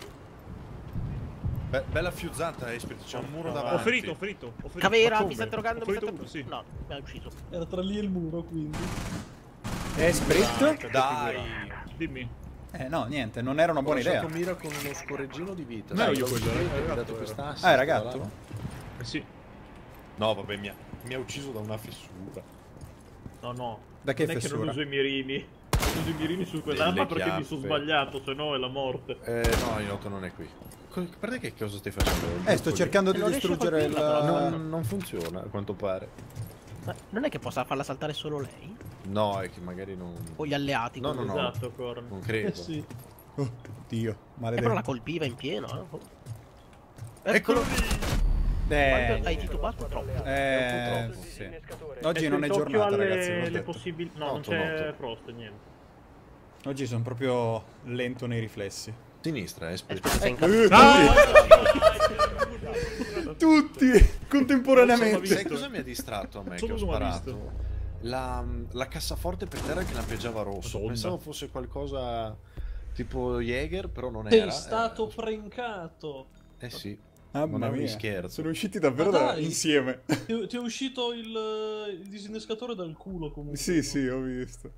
Beh, bella fiuzzata, Esprit, c'è un muro davanti. Ho ferito. Cavera, Ma mi sta come? interrogando, Ho mi sta ferito uno, sì. No, mi ha ucciso. Era tra lì e il muro, quindi. Esprit? Dai. Dimmi. No, niente, non era una buona idea. Mira con uno scorreggino di vita. No, Sai, io lo quello, studente era mi ha gatto, dato era. questa assist, Ah, era gatto? là. Sì. No, vabbè, mi ha ucciso da una fessura. No. Da che non è che non fessura? uso i mirini. Non uso i mirini su quell'arma Delle perché mi sono chiappe. sbagliato, se no è la morte. No, Inotto non è qui. Guarda che cosa stai facendo? Sto cercando di Non riesci a distruggere il... colpirla, però. Non funziona, a quanto pare. Ma non è che possa farla saltare solo lei? No, è che magari non... O gli alleati? No, comunque. Esatto, Corn. Non credo. Sì. Oh, Dio, Però la maledetto. colpiva in pieno, Eccolo lì! Quanto hai titubato? Troppo. Sì. Oggi non è Occhio giornata, alle- ragazzi, ve l'ho le detto. possibili... No, non Noto, c'è noto. Frost, niente. Oggi sono proprio lento nei riflessi. Sinistra, Esprit. Aspetta, sei incazzato. Tutti contemporaneamente. Sai cosa mi ha distratto a me che Solo ho uno ha sparato? La cassaforte per terra che lampeggiava rosso. Madonna. Pensavo fosse qualcosa tipo Jäger, però non Sei era. stato prankato! Eh sì. Mamma non mi mia, scherzo. sono usciti davvero Ma dai. insieme. Ti è uscito il disinnescatore dal culo comunque. Sì, ho visto.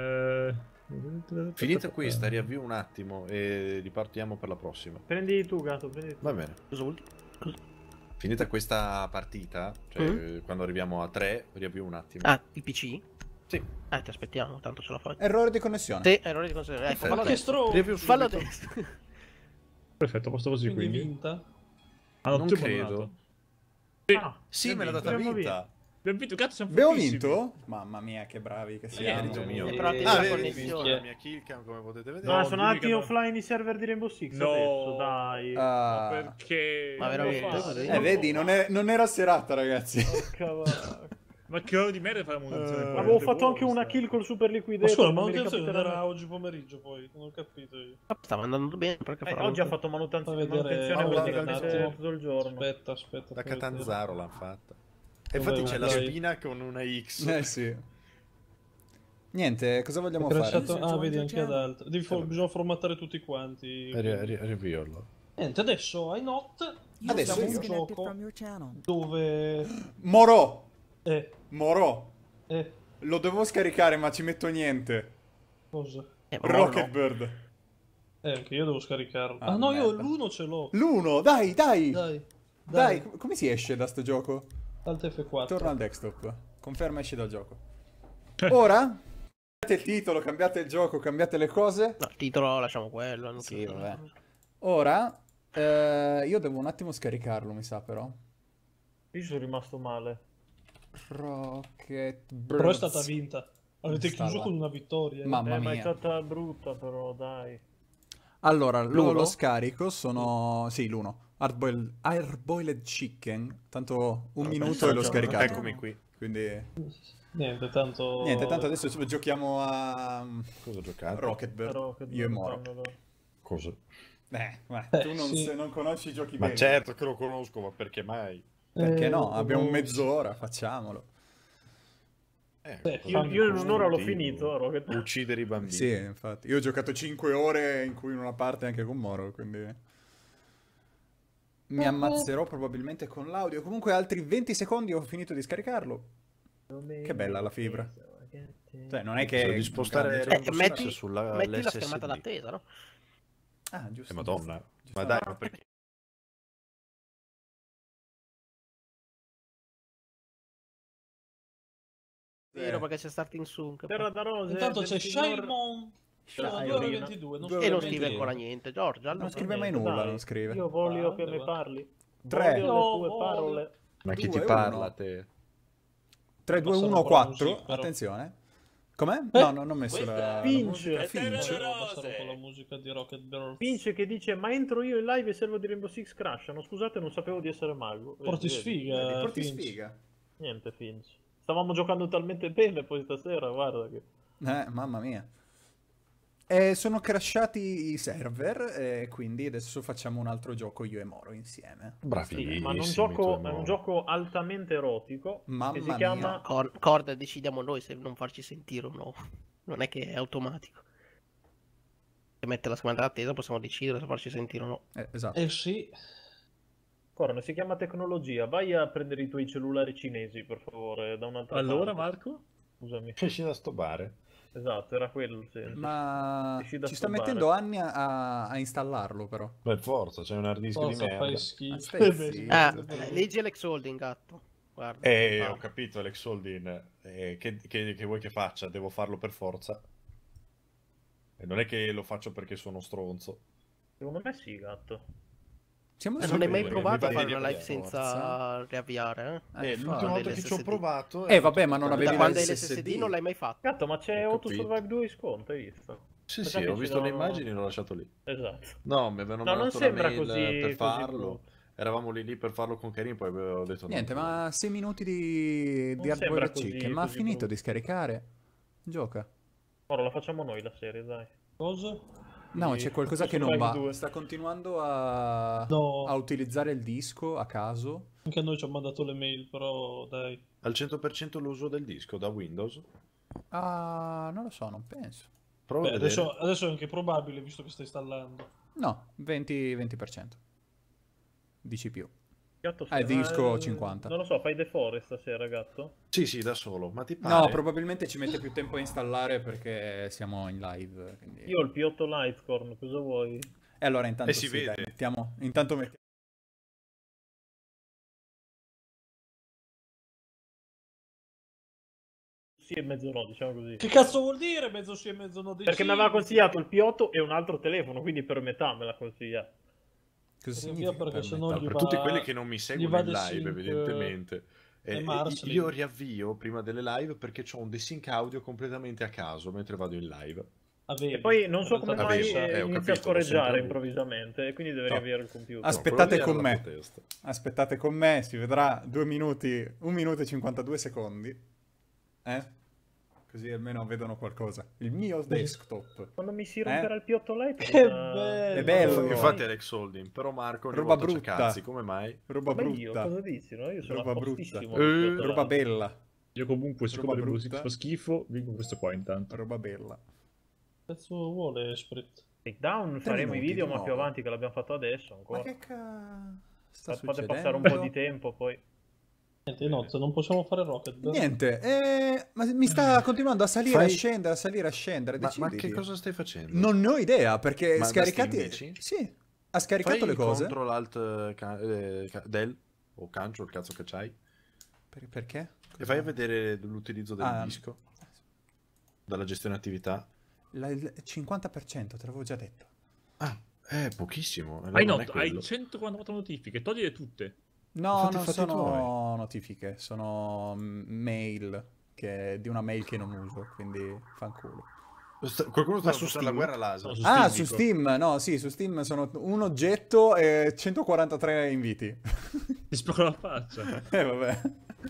Finita questa, riavvio un attimo e ripartiamo per la prossima. Prendi tu, gatto, prendi tu. Va bene. Cosa vuol dire? Finita questa partita, cioè quando arriviamo a 3, riavvio un attimo. Ah, il PC? Sì. Ti aspettiamo, tanto ce la fai. Errore di connessione. Sì, errore di considerazione. Ecco, Perfetto. fallo Ma che adesso. stro... Riavvio Fallo subito. adesso. Perfetto, posto così Quindi quindi. vinta? Ah, Non tu credo. abbandonato. Ah, Sì, me l'ha data Andiamo vinta. Abbiamo vinto, cazzo, siamo Abbiamo fortissimi. vinto? Mamma mia, che bravi che siamo. Merito mio. però ti Ah, la vedi, connessione. la mia killcam, come potete vedere. No, No, sono dimmi andati che no. offline i server di Rainbow Six No. adesso, dai. Ah. Perché... Ma veramente fare. così? Vedi, non era serata, ragazzi. Porca vacca. Ma che ora di merda fare la manutenzione? poi? Avevo fatto Buono anche una sta. kill col super Ma liquidator. scusa, la non mi manutenzione ricapiterà era mai. oggi pomeriggio poi, non ho capito io. Stava andando bene, perché farà Oggi ha tutto. fatto Fammi vedere, manutenzione fammi vedere un praticamente attimo. tutto il giorno. Aspetta, Da fammi Catanzaro l'hanno fatta. E Dov'è infatti un c'è la play? spina con una X. Sì. Niente, cosa vogliamo vedere. fare? Crashato- Ah, vedi anche ad altri. vabbè. Bisogna formattare tutti quanti. Riviolo. Niente, adesso ai not Adesso abbiamo un io. Disconnected gioco from your channel. dove... Moro! Moro. Lo devo scaricare, ma ci metto niente. Cosa? Ma Rocket no. Bird. Anche io devo scaricarlo. Ah, Ah, no, io merda. l'uno ce l'ho. L'1, dai, dai! Dai. Come si esce da sto gioco? Alt F4. Torna al desktop. Conferma esci dal gioco. Ora? Cambiate il titolo, cambiate il gioco, cambiate le cose. No, il titolo lasciamo quello. non Sì, so. vabbè. Ora, io devo un attimo scaricarlo, mi sa però. Io sono rimasto male. Rocket Bird. Però è stata vinta. Avete Sta chiuso là. con una vittoria. Mamma Ma è mia. stata brutta però, dai. Allora, L'uno? lo scarico, sono... Sì, l'1. Hard-boiled chicken. Tanto un minuto e l'ho scaricato. Eccomi qui. Quindi... Niente, tanto... Niente, tanto adesso giochiamo a... Cosa ho giocato? Rocket Bird. Però che Io e Moro. fanno, dai. Cosa? Tu non, sì. se non conosci i giochi Ma bene. certo che lo conosco, ma perché mai? Perché no? Abbiamo devo- mezz'ora, facciamolo. Cosa Io in un'ora l'ho costruttivo. finito, Rocket. Uccidere i bambini. Sì, infatti. Io ho giocato 5 ore, in cui in una parte anche con Moro, quindi... Mi ammazzerò probabilmente con l'audio. Comunque altri 20 secondi ho finito di scaricarlo. Che bella la fibra. Cioè, non è che... Penso di spostare Rainbow Six metti sulla metti la l'SSD. schermata d'attesa, no? Ah, giusto. Madonna. giusto. Ma dai, ma perché? Vero, perché c'è starting soon. Che Terra da rose. Intanto c'è Signor- Shaimon. Sono Dai, 2 ore e Orina. 22. Non Due E non ore e scrive 22. ancora niente. Giorgia, Non scrive mai nulla, non scrive. Io voglio che Guarda, mi parli. Tre. Voglio No, le tue voglio. parole. Ma chi 2, ti parla 1. te? 3, 2, 1, Passano con la 4. musica, però. Attenzione. Com'è? No, non ho messo la Finch. musica. Finch. Passano con la musica di Rocket Bird. Finch che dice ma entro io in live e servo di Rainbow Six crashano. Scusate, non sapevo di essere mago. Porti Vedi, sfiga, Porti Finch. sfiga. Niente Finch. Stavamo giocando talmente bene poi stasera, guarda che... Mamma mia. Sono crashati i server e quindi adesso facciamo un altro gioco io e Moro insieme. Bravissimo. Ma è un gioco altamente erotico Mamma che si mia. chiama... Cord decidiamo noi se non farci sentire o no. Non è che è automatico. Se mette la schermata d'attesa possiamo decidere se farci sentire o no. Esatto. Sì. Corno, si chiama tecnologia. Vai a prendere i tuoi cellulari cinesi, per favore, da un'altra Allora, parte. Marco? Scusami. Esci da sto bar. Esatto, era quello il senso. Ma Esci da ci sta sto bar. mettendo anni a installarlo però. Per forza, c'è un hard disk di Forza, merda. fai Ma schifo. stai zitto. Leggi Alex Holding, gatto. Guarda. Ho capito, Alex Holdin. Che vuoi che faccia? Devo farlo per forza. E non è che lo faccio perché sono stronzo. Secondo me sì, gatto. Siamo Non hai mai sicuri? provato a mi fare vedi una live per forza. senza riavviare? L'ultima volta che ci ho provato... vabbè, ma non Da avevi quando hai l'SSD. l'SSD non l'hai mai fatto. Gatto, ma c'è Ho Auto capito. Survive 2 in sconto, hai visto? Sì, Perché sì, ho ci visto le danno- immagini e l'ho lasciato lì. Esatto. No, mi avevano No, non mandato la sembra mail così- per così farlo. brutto. Eravamo lì per farlo con Karim, poi avevo detto no. Niente, ma 6 minuti di Non sembra Hard-boiled così- chicken. Ma ha così finito brutto. di scaricare? Gioca. Ora la facciamo noi la serie, dai. Cosa? No, Sì, c'è qualcosa Auto che non Survive va. 2. Sta continuando a No. utilizzare il disco a caso. Anche a noi ci ha mandato le mail, però dai. Al 100% l'uso del disco da Windows. Ah, non lo so, non penso. Prova Beh, a vedere. adesso è anche probabile, visto che sta installando. No, 20%. Dici più. Gatto, il ma- disco 50. Non lo so, fai The Forest stasera, gatto? Sì, da solo. Ma ti pare? No, probabilmente ci mette più tempo a installare perché siamo in live. Quindi... Io ho il P8 Lightcorn, cosa vuoi? E allora intanto si sì, vede. dai, mettiamo... Intanto mettiamo... Sì e mezzo no, diciamo così. Che cazzo vuol dire mezzo sì e mezzo no? Perché mi aveva consigliato il P8 e un altro telefono, quindi per metà me l'ha consigliato. Cosa Via significa perché per sennò me? gli Per va- tutti quelli che non mi gli seguono va in The live, Sync, evidentemente. E Marsley. Io riavvio prima delle live perché ho un desync audio completamente a caso mentre vado in live. E poi non so come mai ho inizia a capito, scorreggiare sempre improvvisamente e quindi devi riavviare il computer. Aspettate con Provi a me. dare la tua testa. Aspettate con me, si vedrà 2 minuti, 1 minuto e 52 secondi. Così almeno vedono qualcosa. Il mio desktop. Quando mi si romperà il piotto lei, Che bello! È bello. Infatti Alex Holding, però Marco ogni Roba volta c'ha brutta. cazzi, come mai? Roba Ma io brutta. cosa dici? No? Io sono Roba a brutta. postissimo col piotto Roba Light. bella. Io comunque, siccome Roba Rainbow Six brutta. fa schifo, vinco questo qua intanto. Roba bella. Cazzo vuole Esprit? Takedown faremo i minuti video di ma più nuovo. avanti che l'abbiamo fatto adesso Ma ancora. che sta Fate succedendo? passare un po' di tempo poi. Niente, notte, non possiamo fare Rocket. Niente, ma mi sta continuando a salire, Fai- a scendere, a salire, a scendere. Ma Deciditi. che cosa stai facendo? Non ne ho idea, perché Ma da scaricati... Steam, dici? Sì, ha scaricato Fai le cose. Control Alt del o Cancio, il cazzo che c'hai, Perché? e vai a vedere l'utilizzo del Ah. disco dalla gestione attività. Il 50%, te l'avevo già detto. Ah, è pochissimo. allora Hai non not, è quello. hai 144 notifiche, togliele tutte. No, Fatti non i fatti sono notifiche, sono mail, di una mail che non uso, quindi fanculo. Qualcuno sta su facendo la Steam? guerra laser. No, su Ah, Steam, su dico. Steam, no, sì, su Steam sono un oggetto e 143 inviti. Ti sparo la faccia. Vabbè.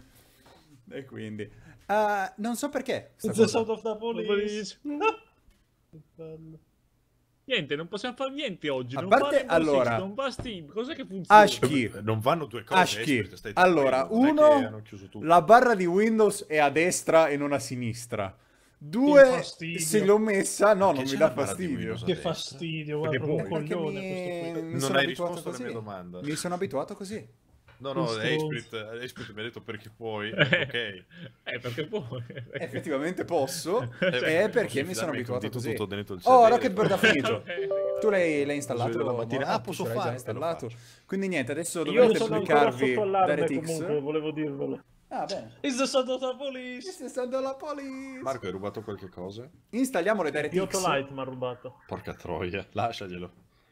E quindi... non so perché. sta The cosa. Sound of the Police. Che bello. Niente, non possiamo fare niente oggi. A non parte, va Rainbow Six, allora- non va Steam. Cos'è che funziona? Ashki. Non vanno due cose. Ashki. Esprit, stai Allora, tranquillo, non è che uno, hanno chiuso tutto. la barra di Windows è a destra e non a sinistra. Che 2, fastidio. se l'ho messa, no, Perché non mi c'è dà la barra di fastidio. Windows? Che Adesso. fastidio, Perché guarda, un poi- Perché coglione questo qui. mi Non sono hai abituato risposto alla così. mia domanda. Mi sono abituato così. No, no, Questo- Esprit mi ha detto perché puoi. Ok. Perché poi... Effettivamente posso, Perché è perché mi sono abituato così. Tutto dentro il Oh, sedere. Rocket Bird ha finito. Tu l'hai installato Sveglio la mattina. Morgan? Ah, posso Tu ce l'hai già farlo, installato. lo faccio. Quindi niente, adesso Io dovete sono ancora bliccarvi sotto allarme DirectX. comunque, volevo dirvelo. Ah, bene. It's the Sound of the Police. Ci sta stando la police. Marco, hai rubato qualche cosa? Installiamo le Piotto DirectX. Light mi ha rubato. Porca troia, lasciaglielo.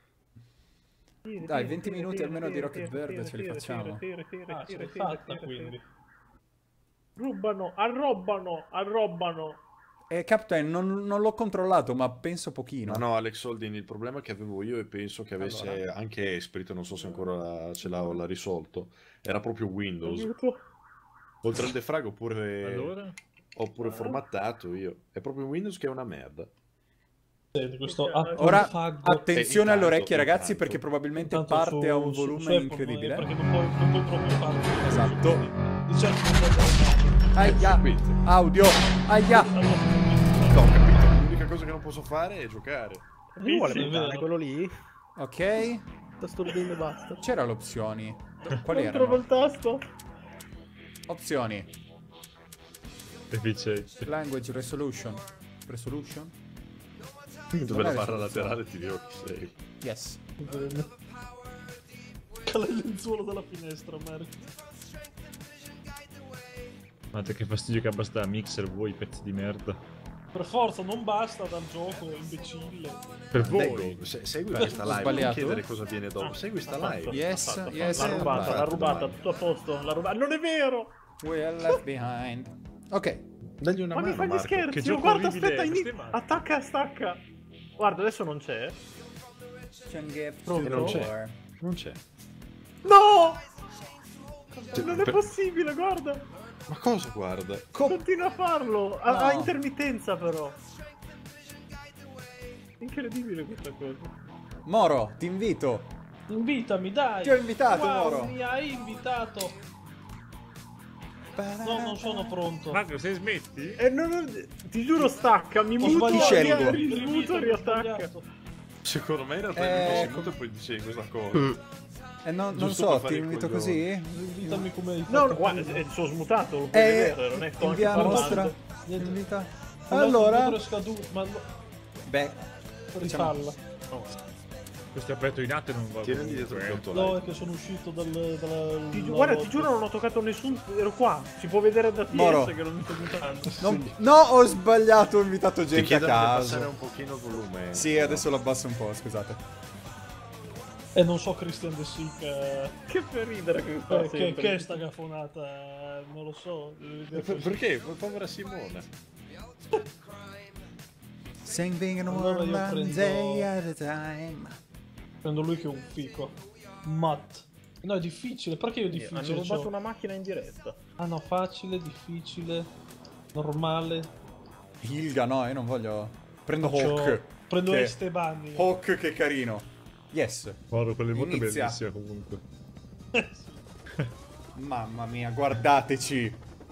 Dai, 20 minuti almeno di Rocket Bird ce li facciamo. Ah, ce l'hai fatta quindi. Rubano, arrobano. Captain, non l'ho controllato, ma penso pochino. Ma no, Alex Holding, il problema che avevo io e penso che avesse Allora. anche Esprit, non so se ancora ce l'ha risolto, era proprio Windows. Aiuto. Oltre al defrag Allora? oppure formattato io. È proprio Windows che è una merda. Senti, questo Ora, faggo. attenzione alle intanto, orecchie, ragazzi, intanto. perché probabilmente Intanto parte a un su volume Apple, incredibile. Perché non puoi proprio farlo. Esatto. Di certo non puoi farlo. Aia, Capito? audio, aia. No, ho capito. L'unica cosa che non posso fare è giocare. Non vuole Sì, puntare vero. quello lì? Ok, Sto stordendo e basta. c'era le opzioni. Quali Non trovo erano? il tasto. Opzioni. Deficiente. Language resolution. Resolution? Dove la è barra risoluzione. laterale ti dico chi sei. Yes. Cala il lenzuolo dalla finestra, merda. Guarda che fastidio che abbasta Mixer voi, pezzi di merda. Per forza, non basta dal gioco, imbecille. Per Dego, voi. segui questa ho live, non sbagliato? chiedere cosa viene dopo. Segui sta live. Yes, yes. L'ha rubata, vai. l'ha rubata, tutto a posto. L'ha rubata. Non è vero! We are left behind. Ok. Dagli una Ma mi mano, fai gli Marco. scherzi? Che Oh, gioco guarda, orribile aspetta, è, queste mani. attacca, stacca. Guarda, adesso non c'è. E non c'è. Non c'è. No! Cioè, Non è per- possibile, guarda. Ma cosa guarda? Continua a farlo. A No. intermittenza, però. Incredibile questa cosa. Moro, ti invito. Invitami, dai. Ti ho invitato, Wow, Moro. mi hai invitato. No, non sono pronto. Marco, se smetti? Ti giuro, stacca. Mi Ho muto, sbagliato. scelgo. rimuto, Ho riattacca. sbagliato. Secondo me in realtà è secondo e poi dicevi questa cosa. Non Giusto so, per ti fare il invito coglione. così? Invitami come hai No, fatto no, guarda, prima. sono smutato, lo puoi vedere, non è sto anche Inviamo parlando. mostra. Niente. Invita. Ho dato Allora, il numero scaduto, ma beh, rifalla. Questo aperto in atto non va Tienili dietro il comunque, piatto No, live. è che sono uscito dalla... Guarda, ti giuro, non ho toccato nessun. Ero qua. Si può vedere da TS Moro. che non mi sto mutando. no, ho sbagliato, ho invitato Ti gente a chiedono di abbassare caso. un pochino il volume. Sì, adesso lo abbasso un po', scusate. E non so Christian De Sica. Che per ridere che fa sempre. Che è sta gafonata? Non lo so. Perché? Povera Simone. Saving Allora io one prendo- day at a time. Prendo lui che è un fico. Matt. No, è difficile. Perché io Hanno difficile? rubato c'ho? una macchina in diretta. Ah no, facile, difficile, normale. Hilga, no, io non voglio. Prendo Faccio- Hawk. Prendo che- Esteban. Hawk, che carino. Yes. Guarda, quelle molte Inizia. bellissime comunque. Mamma mia, guardateci.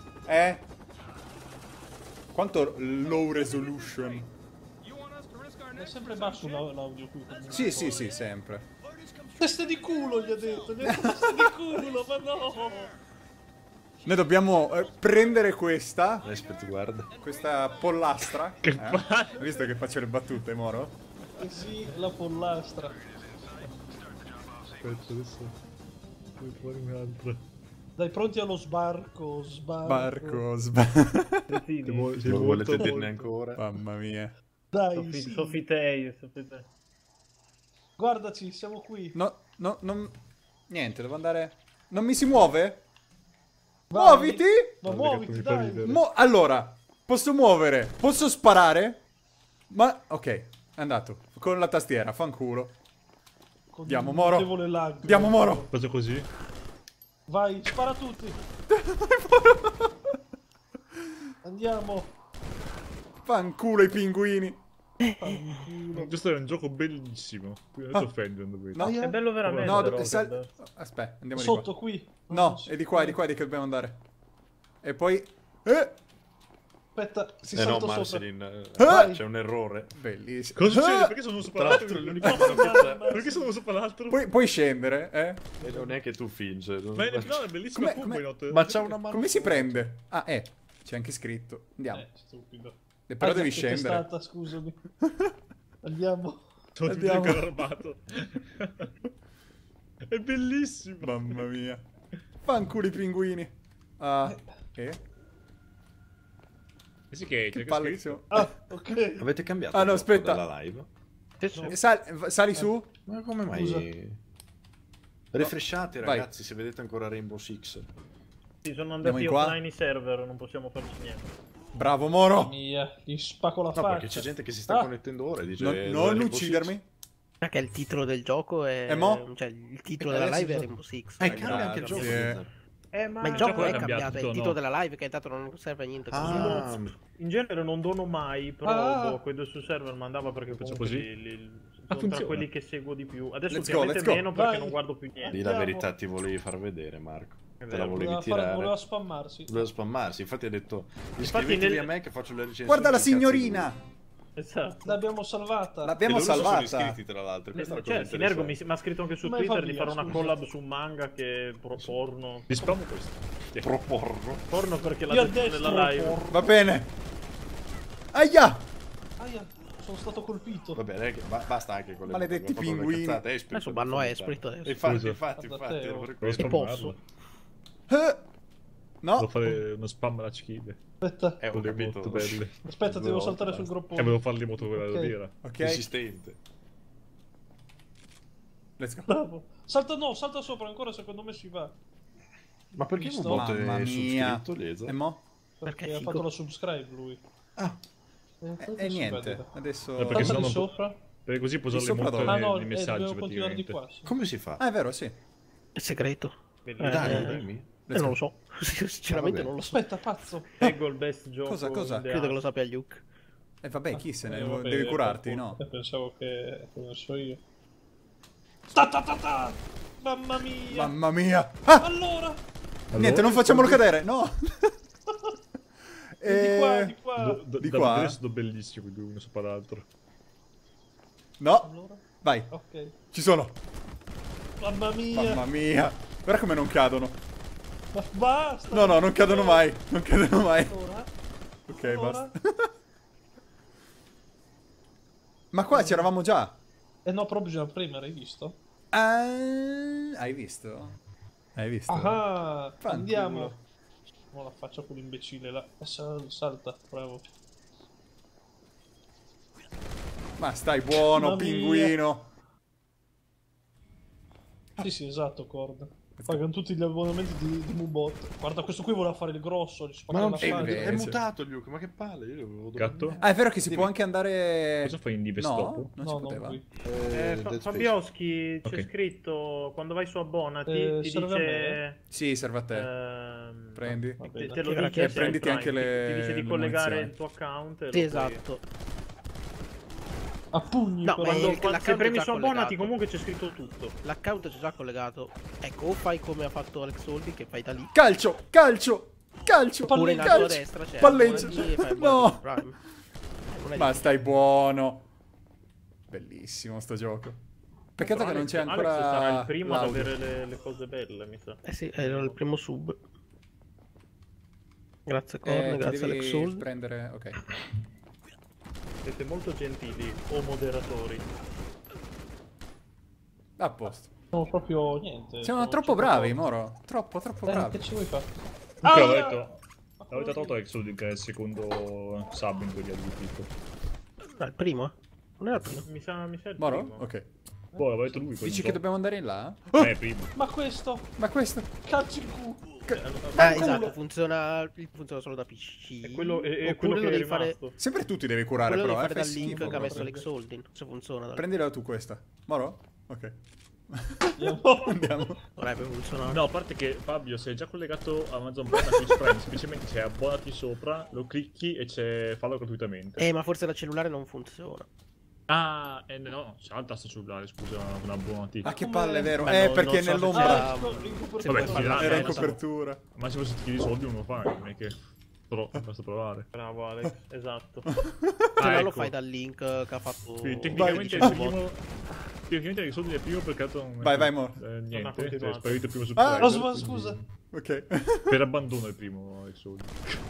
Quanto low resolution. È sempre basso l'audio qui. comunque. Sì, sì, sì, sempre. Teste di culo gli ha detto. Gli ha detto teste di culo, ma no. Noi dobbiamo prendere questa. Aspetta, guarda. Questa pollastra. Che palle. Hai visto che faccio le battute, Moro? Eh sì, la pollastra. Aspetta, adesso... Poi fuori un'altra. Dai, pronti allo sbarco. Barco, Sì, Sei Lo volete molto, dirne molto. ancora? Mamma mia. Dai, sì. Sofitei. Guardaci, siamo qui. No, no, non... Niente, devo andare... Non mi si muove? Vai. Muoviti! Ma Guarda che muoviti, mi fa dai. ridere. Allora, posso muovere, posso sparare? Ma... Ok, è andato. Con la tastiera, fanculo. Con Andiamo, un Moro. notevole lag. Andiamo, Moro. Faccio così. Vai, spara a tutti. Andiamo. Fanculo i pinguini. Questo è un gioco bellissimo. Qui non ti offendono questo. No, È bello veramente. no, Rocket. aspetta, andiamo di Sotto qua. qui. No, è di qua, è di qua di che dobbiamo andare. E poi... Aspetta, si No, salta sopra. Marcelin, Vai. c'è un errore. Bellissimo. Cosa succede? Perché sono uno sopra Tra l'altro? l'altro è l'unico modo che c'è. Perché sono uno sopra l'altro? Puoi scendere, E non è che tu finge. Ma è, no, è bellissima Com'è- combo in otto. Ma c'ha una mano. Come si prende? Ah, c'è anche scritto. Andiamo. Stupido. Però Ah, devi che scendere. testata, scusami. Andiamo. Sono tutti Andiamo. incarnato. È bellissimo. Mamma mia. Fanculo i pinguini. Ah, Eh sì che che c'è palle che che siamo. Ah, ok. Avete cambiato Ah, no, il gioco aspetta. dalla live? Sali su. Ma come mai? Scusa. Refreshate, Vai. ragazzi, se vedete ancora Rainbow Six. Sì, sono Andiamo andati in qua? offline i server, non possiamo farci niente. Bravo, Moro. Mia, gli spacco la No, faccia. perché c'è gente che si sta connettendo ora e dice... Non Rainbow uccidermi. Che il titolo del gioco è... E mo? Cioè, il titolo della Adesso live è so- Rainbow Six. Six. Cambia anche il gioco. Grazie. Ma il gioco come è è cambiato, cambiato, è il no? titolo della live che intanto non serve a niente. Ah, In genere non dono mai, però Ah. boh, quello sul server mandava perché Faccio comunque così? sono tra funziona. quelli che seguo di più. Adesso Let's go, ovviamente let's go. meno perché Vai. non guardo più niente. di la verità ti volevi far vedere, Marco. Te la vero. volevi tirare. Voleva spammarsi. Voleva spammarsi, infatti ha detto Infatti iscrivetevi nel- a me che faccio le recensioni. Guarda la del cazzo signorina. Esatto. L'abbiamo salvata. L'abbiamo E loro sono salvata. iscritti tra l'altro. Questa è la cosa Cioè, Sinergo interessante. mi ha scritto anche su Ma Twitter va di via, fare una scusa. collab su un manga che porno. Ti spammo questo. Proporro. Porno perché l'ha Io a detto destra nella live. porro. Va bene. Aia. Aia, sono stato colpito. Va bene, basta anche con le Maledetti ho fatto delle pinguini. cazzate, Esprit, Adesso vanno a Esprit adesso. Infatti, Scusa. infatti, Guarda infatti. te, era per Devo questo. spammarlo. No. Devo fare uno spam alla chide. Aspetta, Ho Quelle capito. molto belle. aspetta, devo saltare sul gruppo. E volevo farli molto bella da Ok. dire. Ok. Insistente. Let's go. Bravo. Salta, no, salta sopra ancora, secondo me si va. Ma perché Visto? un bot Mamma è mia. subscritto, Leza? E mo? Perché Perché ha figo. fatto la subscribe lui. Ah, E niente. Adesso... Perché Salta sennò di non- sopra. Perché così può usare le sopra molte dove? Ah no, nei messaggi dobbiamo continuare di praticamente. qua. come si fa? Ah, è vero, sì. È segreto. Dai, dimmi. Non lo so. Sinceramente vabbè. non lo so. Aspetta, pazzo. Leggo il best gioco. Cosa? in the Credo che lo house. sappia Luke. E vabbè, chi se ne... Vabbè, Devi curarti, no? Pensavo che ne so io. Ta. Mamma mia. Mamma mia. Ah! Allora. Niente, non facciamolo cadere, no. Di qua, di qua. Di Da qua? vedere sono bellissimi i due, uno sopra l'altro. No, Allora. vai, Ok. ci sono. Mamma mia. Mamma mia. Guarda come non cadono. Ma basta. No, non cadono mai. Non cadono mai. Allora. Ok, Allora. basta. Ma qua c'eravamo già. Eh no, però bisogna premere, hai visto? Ah, hai visto? Hai visto? Ah, Fanculo. andiamo. Non la faccio con l'imbecille là. Salta, bravo. Ma stai buono, Mamma mia. pinguino. Sì, esatto, Cord. Pagano tutti gli abbonamenti di Mubot. Guarda, questo qui voleva fare il grosso. Ma non la c'è, faccia. è mutato Luke, ma che palle, io avevo Gatto? Ah, è vero che si può anche andare... Cosa fai in Dives No, dopo? non No, si non poteva. qui. Dead Space. Fabioschi, c'è Ok. scritto quando vai su abbonati, ti serve a dice. Sì, serve a te. Prendi. Vabbè, Te lo Che dice se hai prenditi Prime, anche le- ti dice di le collegare munizioni. il tuo account. E Sì, lo puoi- esatto. A pugni, No, però. ma Quando, l'account se è premi già su abbonati, collegato. comunque c'è scritto tutto. L'account c'è già collegato. Ecco, o fai come ha fatto Alex Soldi, che fai da lì. Calcio! Calcio! Calcio! Oppure in alto a calcio! destra c'è Palleggio! abbonati e fai No! abbonati Prime. Non è Ma difficile. stai buono! Bellissimo sto gioco. Peccato che non c'è ancora Alex sarà il primo ad l'audio. avere le cose belle, mi sa. Eh sì, era il primo sub. Grazie Corn, Ti grazie devi Alex Soldi. prendere... Ok. Siete molto gentili, o moderatori. A posto. Sono proprio niente. Siamo sono troppo 100 bravi, cose. Moro. Troppo bravi. Che ci vuoi fare? Comunque Ah! l'avete tolto Alex Soldi, che è il secondo sub in teoria di tipo. Ah, il primo? Non era il primo. Mi sa il Moro? primo. Ok. Poi l'aveva detto lui. poi Dici non che so. dobbiamo andare in là? Primo. Ma questo? Ma questo... Calci in culo. Ah, esatto, funziona solo da PC. È quello, è Oppure quello lo che è devi fare, rimasto. Sempre tu ti devi curare quello lo però, devi fare fai dal link schifo che ha messo proprio. Alex Holding. Se funziona. Prendila tu questa. Moro? Ok. Andiamo. Andiamo. Dovrebbe funzionare. No, a parte che Fabio, se è già collegato a Amazon Prime, a Twitch Prime, semplicemente c'è abbonati sopra, lo clicchi e c'è fallo gratuitamente. Ma forse da cellulare non funziona. Ah, no, c'è il tasto cellulare, scusa, un abbonati. Ah, che palle, è vero. Ma perché non so se nell'ombra c'era- in Vabbè, puoi ti fare dà- era in una copertura. Ma se ti chiedi soldi uno lo fa, non è che... Però, basta provare. Bravo Alex, esatto. Se Ah, no lo ecco. fai dal link che ha fatto. Quindi tecnicamente è Vai, il primo... Tecnicamente Alex Soldi è il primo perché non... Vai, Mo. Niente, continuato. è sparito il primo su Ah, Twitter, ma quindi- scusa. Ok. Per abbandono il primo Alex Soldi.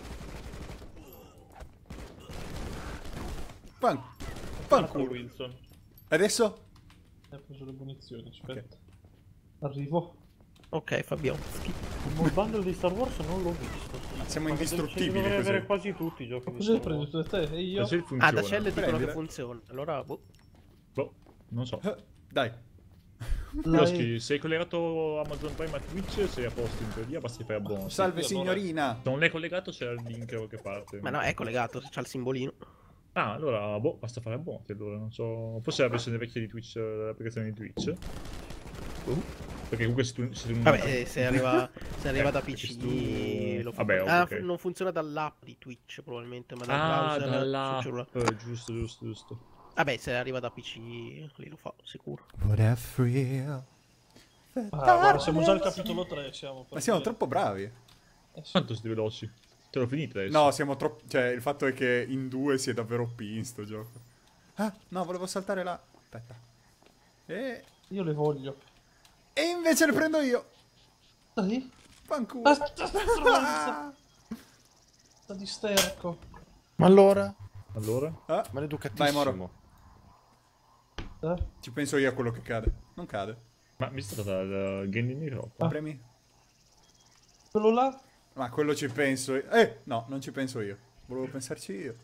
Marco Fanculo. Wilson. Adesso? Hai preso le munizioni, aspetta. Arrivo. Ok, Fabio. Il bundle di Star Wars non l'ho visto. Siamo Ma indistruttibili dovrei così. avere quasi tutti i giochi Ma di cosa hai Star Wars. preso te? E io? Ma se Ah, funziona. da celle dicono Prendila. che funziona. Allora, boh. Boh, non so. Dai. Loschi, sei collegato a Amazon Prime a Twitch, sei a posto in teoria, basta fare abbonati. Salve Sì, allora. signorina. Se non l'hai collegato c'è il link da qualche parte. Ma no, è collegato, c'ha il simbolino. Ah, allora, boh, basta fare abbonati allora, non so... Forse è la versione vecchia di Twitch, l'applicazione di Twitch. Perché comunque se tu non... Vabbè, se arriva da perché PC tu- lo fa. Vabbè, Ah, ok. non funziona dall'app di Twitch probabilmente, ma dal Ah, browser sul cellulare. dall'app, giusto. Vabbè, se arriva da PC lì lo fa, sicuro. What a thrill. Ah, guarda, siamo già al capitolo 3, siamo. Ma siamo troppo bravi. Quanto siete veloci? Te l'ho finito adesso? No, siamo troppo... Cioè, il fatto è che in due si è davvero OP in sto gioco. Ah, no, volevo saltare là. Aspetta. Io le voglio. E invece le prendo io. Dai. Fanculo. Aspetta, stronza. Sta di sterco. Ma allora? Allora? Ah, Maleducatissimo. vai, Moro. Eh? Ci penso io a quello che cade. Non cade. Ma mi è stata il game di microfono? Premi. Quello là? Ma quello ci penso io. No, non ci penso io. Volevo pensarci io.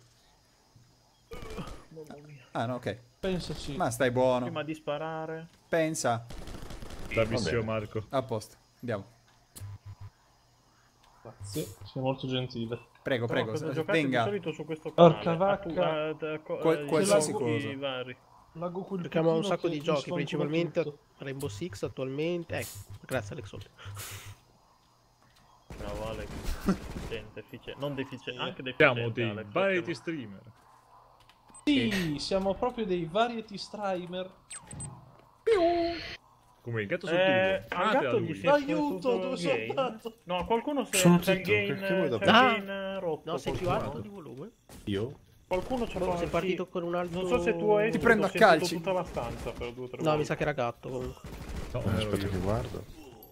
Ah, no, ok. Pensaci. Ma stai buono. Prima di sparare. Pensa. Bravissimo Marco. A posto. Andiamo. Grazie, sei molto gentile. Prego, Però prego. quando giocate Venga. di solito su questo canale. Porca vacca. Qualsiasi giochi cosa. vari. Lago quel Cerchiamo un pochino sacco che di mi giochi, sconfuma principalmente tutto. Rainbow Six attualmente. Grazie Alex Soldi. Bravo Alex. Efficiente, non deficiente, anche Siamo deficiente. dei Alex, variety ottimo. streamer. Sì, siamo proprio dei variety streamer. Come il gatto sul Al tubo. gatto gli si è Aiuto, fottuto dove il sono gain. andato? No, qualcuno se Sono c'è il zitto, gain, che vuoi da c'è fare? il gain rotto. No, sei più qualcuno. alto di volume. Io? Qualcuno ce l'ha. Sei partito con un altro. Non so se tu hai Ti prendo a sentito calci. tutta la stanza per 2 o 3 No, volte. mi sa che era gatto comunque. No, non ero Aspetta io. che guardo.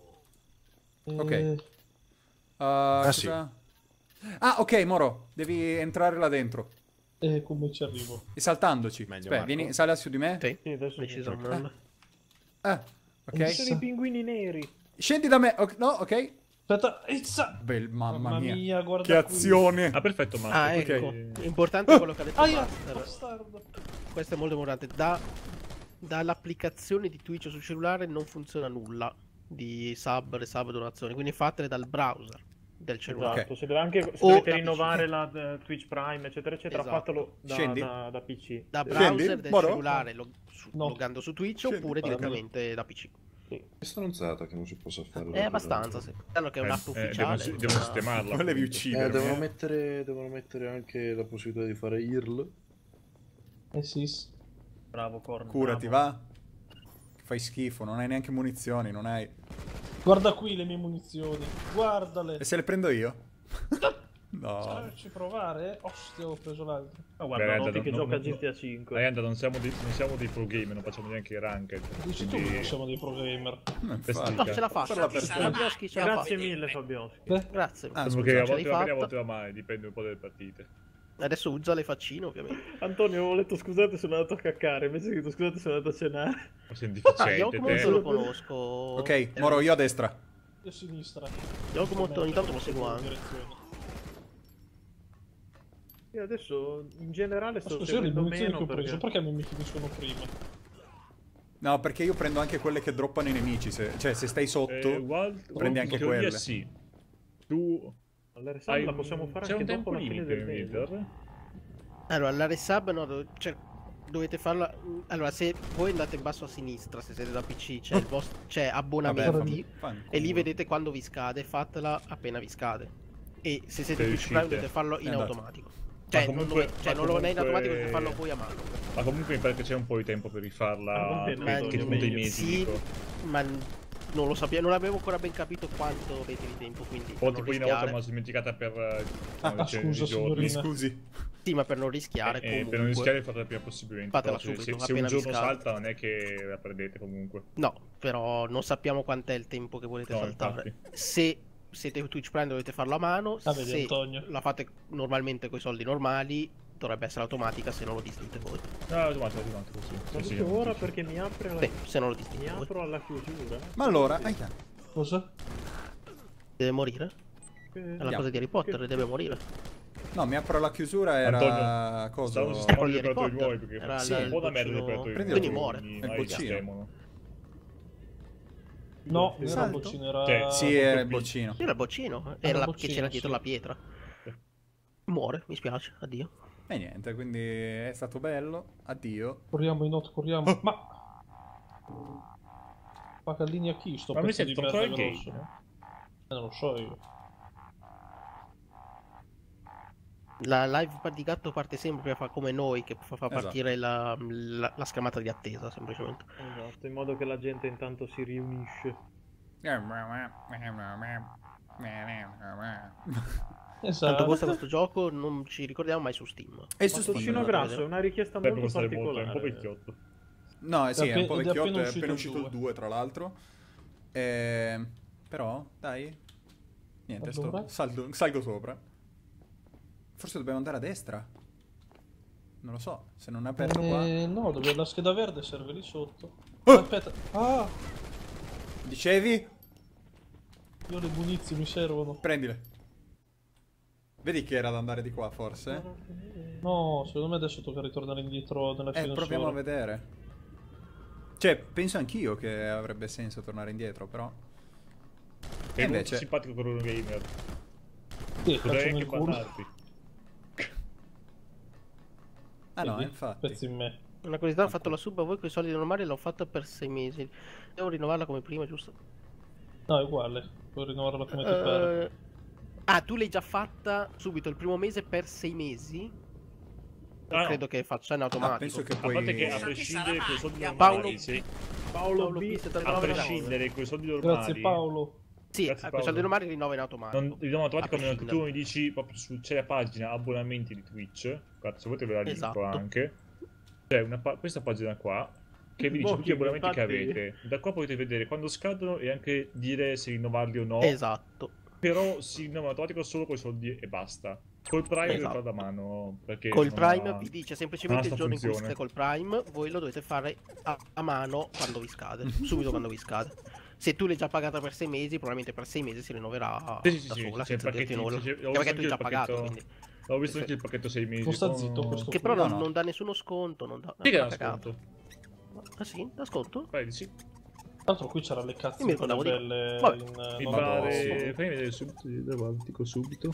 Ok. Cosa... Ah, ok, Moro. Devi entrare là dentro. Come ci arrivo? E saltandoci. Meglio, Aspetta, Marco. vieni, sali su di me. Sì, Sì, adesso decisamente. Ah, Ci sono ok. i pinguini neri. Scendi da me. No, ok. Aspetta, Izza! Mamma mia. guarda Che qui. azione. Ah, perfetto Marco. Ah, Ok. ecco. Importante quello che ha detto Aia, Master. bastardo. Questo è molto importante. Da dall'applicazione di Twitch sul cellulare non funziona nulla di sub, resub, donazioni, quindi fatele dal browser del cellulare. Esatto, se deve anche se O dovete da rinnovare PC. la Twitch Prime, eccetera, eccetera, Esatto. fatelo Scendi. da PC. Da Sì. browser Scendi, del Moro? cellulare No. loggando su Twitch Scendi. oppure direttamente da PC. Che stronzata che non si possa fare. È abbastanza, sì. Sanno che è un'app ufficiale. Devono sistemarla. Volevi appunto. uccidermi. Devono mettere anche la possibilità di fare IRL. Sì. Bravo, Corn. Curati, bravo. va. Fai schifo, non hai neanche munizioni, non hai... Guarda qui le mie munizioni. Guardale. E se le prendo io? No. Saperci provare? Ostia, ho preso l'altro. Ma guarda, Beh, noti Enda, che non- gioca non- GTA 5. Ayanda, non siamo dei pro gamer, non facciamo neanche i ranked. Dici tu quindi- che siamo dei pro gamer. Infatti. No, ce la fa. Parla per te. Fabioschi ce la fa. Grazie mille, Fabioschi. Grazie. Ah, Diciamo scusa, che a ce l'hai volte va bene, a fatta. volte va male, dipende un po' dalle partite. Adesso usa le faccine, ovviamente. Antonio, avevo letto scusate sono andato a caccare, invece che scusate sono andato a cenare. Ma sei Ah, deficiente, Yokomo te. lo conosco. Ok, Moro, io a destra. Io a sinistra. Yokomo ogni tanto lo seguo anche. Direzione. Io adesso in generale Ma sto scusa, io le seguendo munizioni che meno ho preso, perché... perché mi finiscono prima? No, perché io prendo anche quelle che droppano i nemici. Cioè, se stai sotto... prendi anche in teoria quelle. Sì. Tu All'RSM la possiamo fare c'è anche un tempo dopo la fine limite del in mese. Wither? Allora, la resub no, cioè, dovete farla. Allora, se voi andate in basso a sinistra, se siete da PC, c'è il vostro. C'è abbonamenti. E lì vedete quando vi scade, fatela appena vi scade. E se siete Se Twitch Prime riuscite. dovete farlo in Andate. automatico. Cioè, comunque- non è in ma automatico, comunque- dovete farlo voi a mano. Ma comunque mi pare che c'è un po' di tempo per Ah, va rifarla. bene, Che Antonio, tipo dei meglio. mesi, Sì, dico. ma non lo sappiamo, non avevo ancora ben capito quanto avete di tempo, quindi O non tipo una volta rischiare. me la sono dimenticata per scusa, di giorni. Mi signorina. scusi. Sì, ma per non rischiare Per non comunque. rischiare fatela il prima possibile. Fatela Però se subito, se un appena vi giorno scade. salta non è che la perdete comunque. No, però non sappiamo quant'è il tempo che volete No, saltare. infatti. Se siete Twitch Prime dovete farlo a mano, Ah, vedi, se Antonio. la fate normalmente con i soldi normali dovrebbe essere automatica se non lo disdite voi. No, automatico sì. Lo Sì, dico ora sì. perché mi apre la... Beh, se non lo mi disdite voi. apro alla chiusura. Ma allora... aia. Cosa? Deve morire? È la Andiamo. cosa di Harry Potter, deve morire. No, mi apro la chiusura, era... Antonio, Cosa? stavo sistemando Harry gli operatori Potter. nuovi perché Era sì, un po' da merda il gli operatori Prendi nuovi. quindi muore. quindi È il magari boccino. sistemano. No, non era il Salto? boccino, era... Cioè, Sì, era il boccino. Era il boccino, il era boccino, che c'era dietro sì. la pietra. Muore, mi spiace, addio. E niente, quindi è stato bello. Addio. Corriamo in notte, corriamo. Ma... Paga linea chi sto Ma mi pezzo sento di ancora merda il grosso? game? Non lo so io. La live di gatto parte sempre fa come noi, che fa Esatto. partire la schermata di attesa, semplicemente. Esatto, in modo che la gente intanto si riunisce. Tanto Esatto. costa questo gioco, non ci ricordiamo mai su Steam. E Ma su Tocino Steam. Grasso è una richiesta Deve molto costare molto, è un po' particolare. vecchiotto. No, sì, è un po' Ed è vecchiotto, appena è appena uscito uscito il il 2 tra l'altro. Però, dai. Niente, Allora? salgo sopra. Forse dobbiamo andare a destra. Non lo so, se non è aperto qua. No, dove la scheda verde serve lì sotto. Oh! Aspetta. Ah! Dicevi? Io le munizioni mi servono. Prendile. Vedi che era da andare di qua, forse? No, secondo me adesso tocca ritornare indietro nell'ascensore. Proviamo a vedere. Cioè, penso anch'io che avrebbe senso tornare indietro, però. È molto invece- simpatico per un gamer. Sì, Potrei cazzo anche nel culo. parlarti. Ah no, Vedi? infatti. Pezzi in me. Una curiosità, ho fatto la sub a voi con i soldi normali e l'ho fatta per 6 mesi. Devo rinnovarla come prima, giusto? No, è uguale. Puoi rinnovarla come ti pare. Ah, tu l'hai già fatta subito il primo mese per 6 mesi? Ah, no. Credo che faccia in automatico. penso che A parte che a poi... prescindere con i soldi Paolo- normali, se- Paolo Paolo B, B, 79 a euro. prescindere con i soldi normali, Grazie Paolo. Sì, Grazie, con i soldi Paolo. normali rinnova in automatico. non vediamo automatico A a meno che tu prescindere. mi dici proprio c'è la pagina abbonamenti di Twitch. Guarda, se volete ve la linko Esatto. anche. C'è questa pagina qua che vi dice tutti gli abbonamenti che Infatti- avete. Da qua potete vedere quando scadono e anche dire se rinnovarli o no. Esatto. Però si rinnova automatico solo con i soldi e basta. Col Prime deve Esatto. farlo da mano. Perché Col non Prime ha- vi dice semplicemente non il ha sta giorno in cui funzione. siete col Prime, voi lo dovete fare a mano quando vi scade, subito quando vi scade. Se tu l'hai già pagata per 6 mesi, probabilmente per 6 mesi si rinnoverà Sì, sì, da sì, sola, c'è il senza dirti pacchetto- nulla. c'è- ho Anche visto perché tu anche hai già il pagato, pacchetto- quindi. Ho visto anche il pacchetto 6 mesi. Non sta zitto questo Che però No, non, no. non dà nessuno sconto, non dà... Sì che ha era cagato. sconto. Ah sì? Da sconto? Vai, sì. Tra l'altro qui c'era le Io mi cazzine ricordavo di- belle Vabbè. Mi non pare... addosso. Fammi vedere subito, dico subito.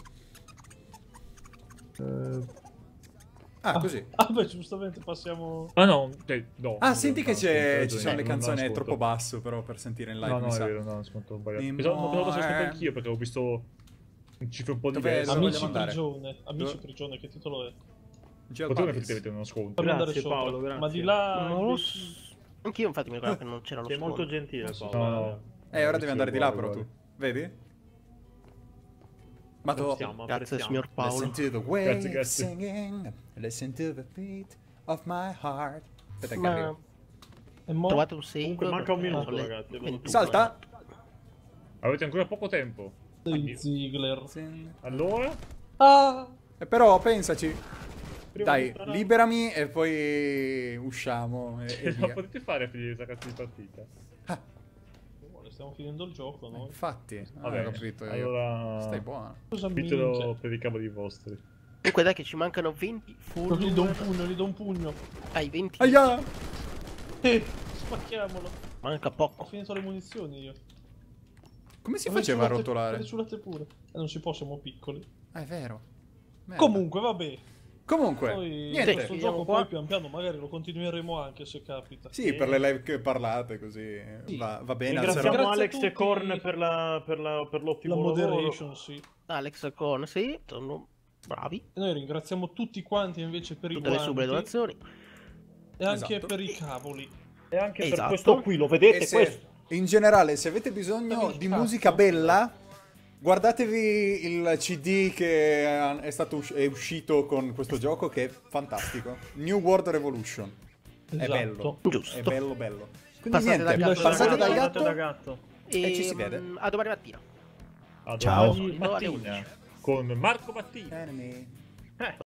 Così. Ah beh, giustamente passiamo... Ah no, no. Ah, senti che ci sono le non canzoni ascolto. troppo basso però per sentire in live, No, mi no, è sa. vero, no, ascolto sbagliato. Di Pensavo more. posso ascoltare anch'io perché ho visto un cifre un po' Dov'è? diverse. Dove Amici vogliamo andare? prigione. Amici Dove? prigione, che titolo è? Jail Potrebbe Buddies. effettivamente uno sconto. Fammi andare Grazie sopra. Paolo, grazie. Ma di là... Non lo invece- so. Anch'io infatti mi ricordo che non c'era lo Sei sconto. molto gentile, Paolo. No, no. Ora devi andare di là Uguale, però tu. uguale. Vedi? Ma tu... Apprezziamo, Grazie apprezziamo. signor Paolo. Listen to the way Grazie, it's grazie. singing. Listen to the beat of my heart. Aspetta che Ma arrivo. E mo? trovate un save. Comunque manca un perché minuto, sono le ragazzi, 21. Salta. Avete ancora poco tempo. Dei Ziggler. Allora, Ah! Però pensaci. Prima Dai, di sparare- liberami e poi usciamo e ce la via. potete fare a finire questa cazzo di partita? Stiamo finendo il gioco, no? Infatti, Vabbè, ho capito io. allora... Stai buono. Cosa Ditelo minchia? per i cavoli vostri. Comunque dai che ci mancano 20 full. Gli do un pugno, gli do un pugno. Hai 20. Aia! Spacchiamolo. Manca Ho poco. finito le munizioni io. Come si faceva a rotolare? Risulate pure. Non si può, siamo piccoli. Ah, è vero. Merda. Comunque, vabbè. Comunque, Poi niente. questo chiudiamo gioco qua. poi pian piano magari lo continueremo anche se capita. Sì, per le live che parlate così Sì. va bene. Ringraziamo alzerò- Grazie a Alex tutti. e Korn per La l'ottimo lavoro. moderation, sì. Alex con sì, sono bravi. E noi ringraziamo tutti quanti invece per Tutte le i sue guanti donazioni. e anche Esatto. per i cavoli. E anche Esatto. per questo qui, lo vedete E se- questo? in generale, se avete bisogno Il di cazzo. musica bella, guardatevi il CD che è uscito con questo gioco che è fantastico. New World Revolution. È Esatto. bello. Giusto. È bello bello. Quindi Passate niente, dal gatto. passate dal Andate da gatto gatto. E ci si vede. A domani mattina. A Ciao. domani mattina con Marco Battini. Enemy.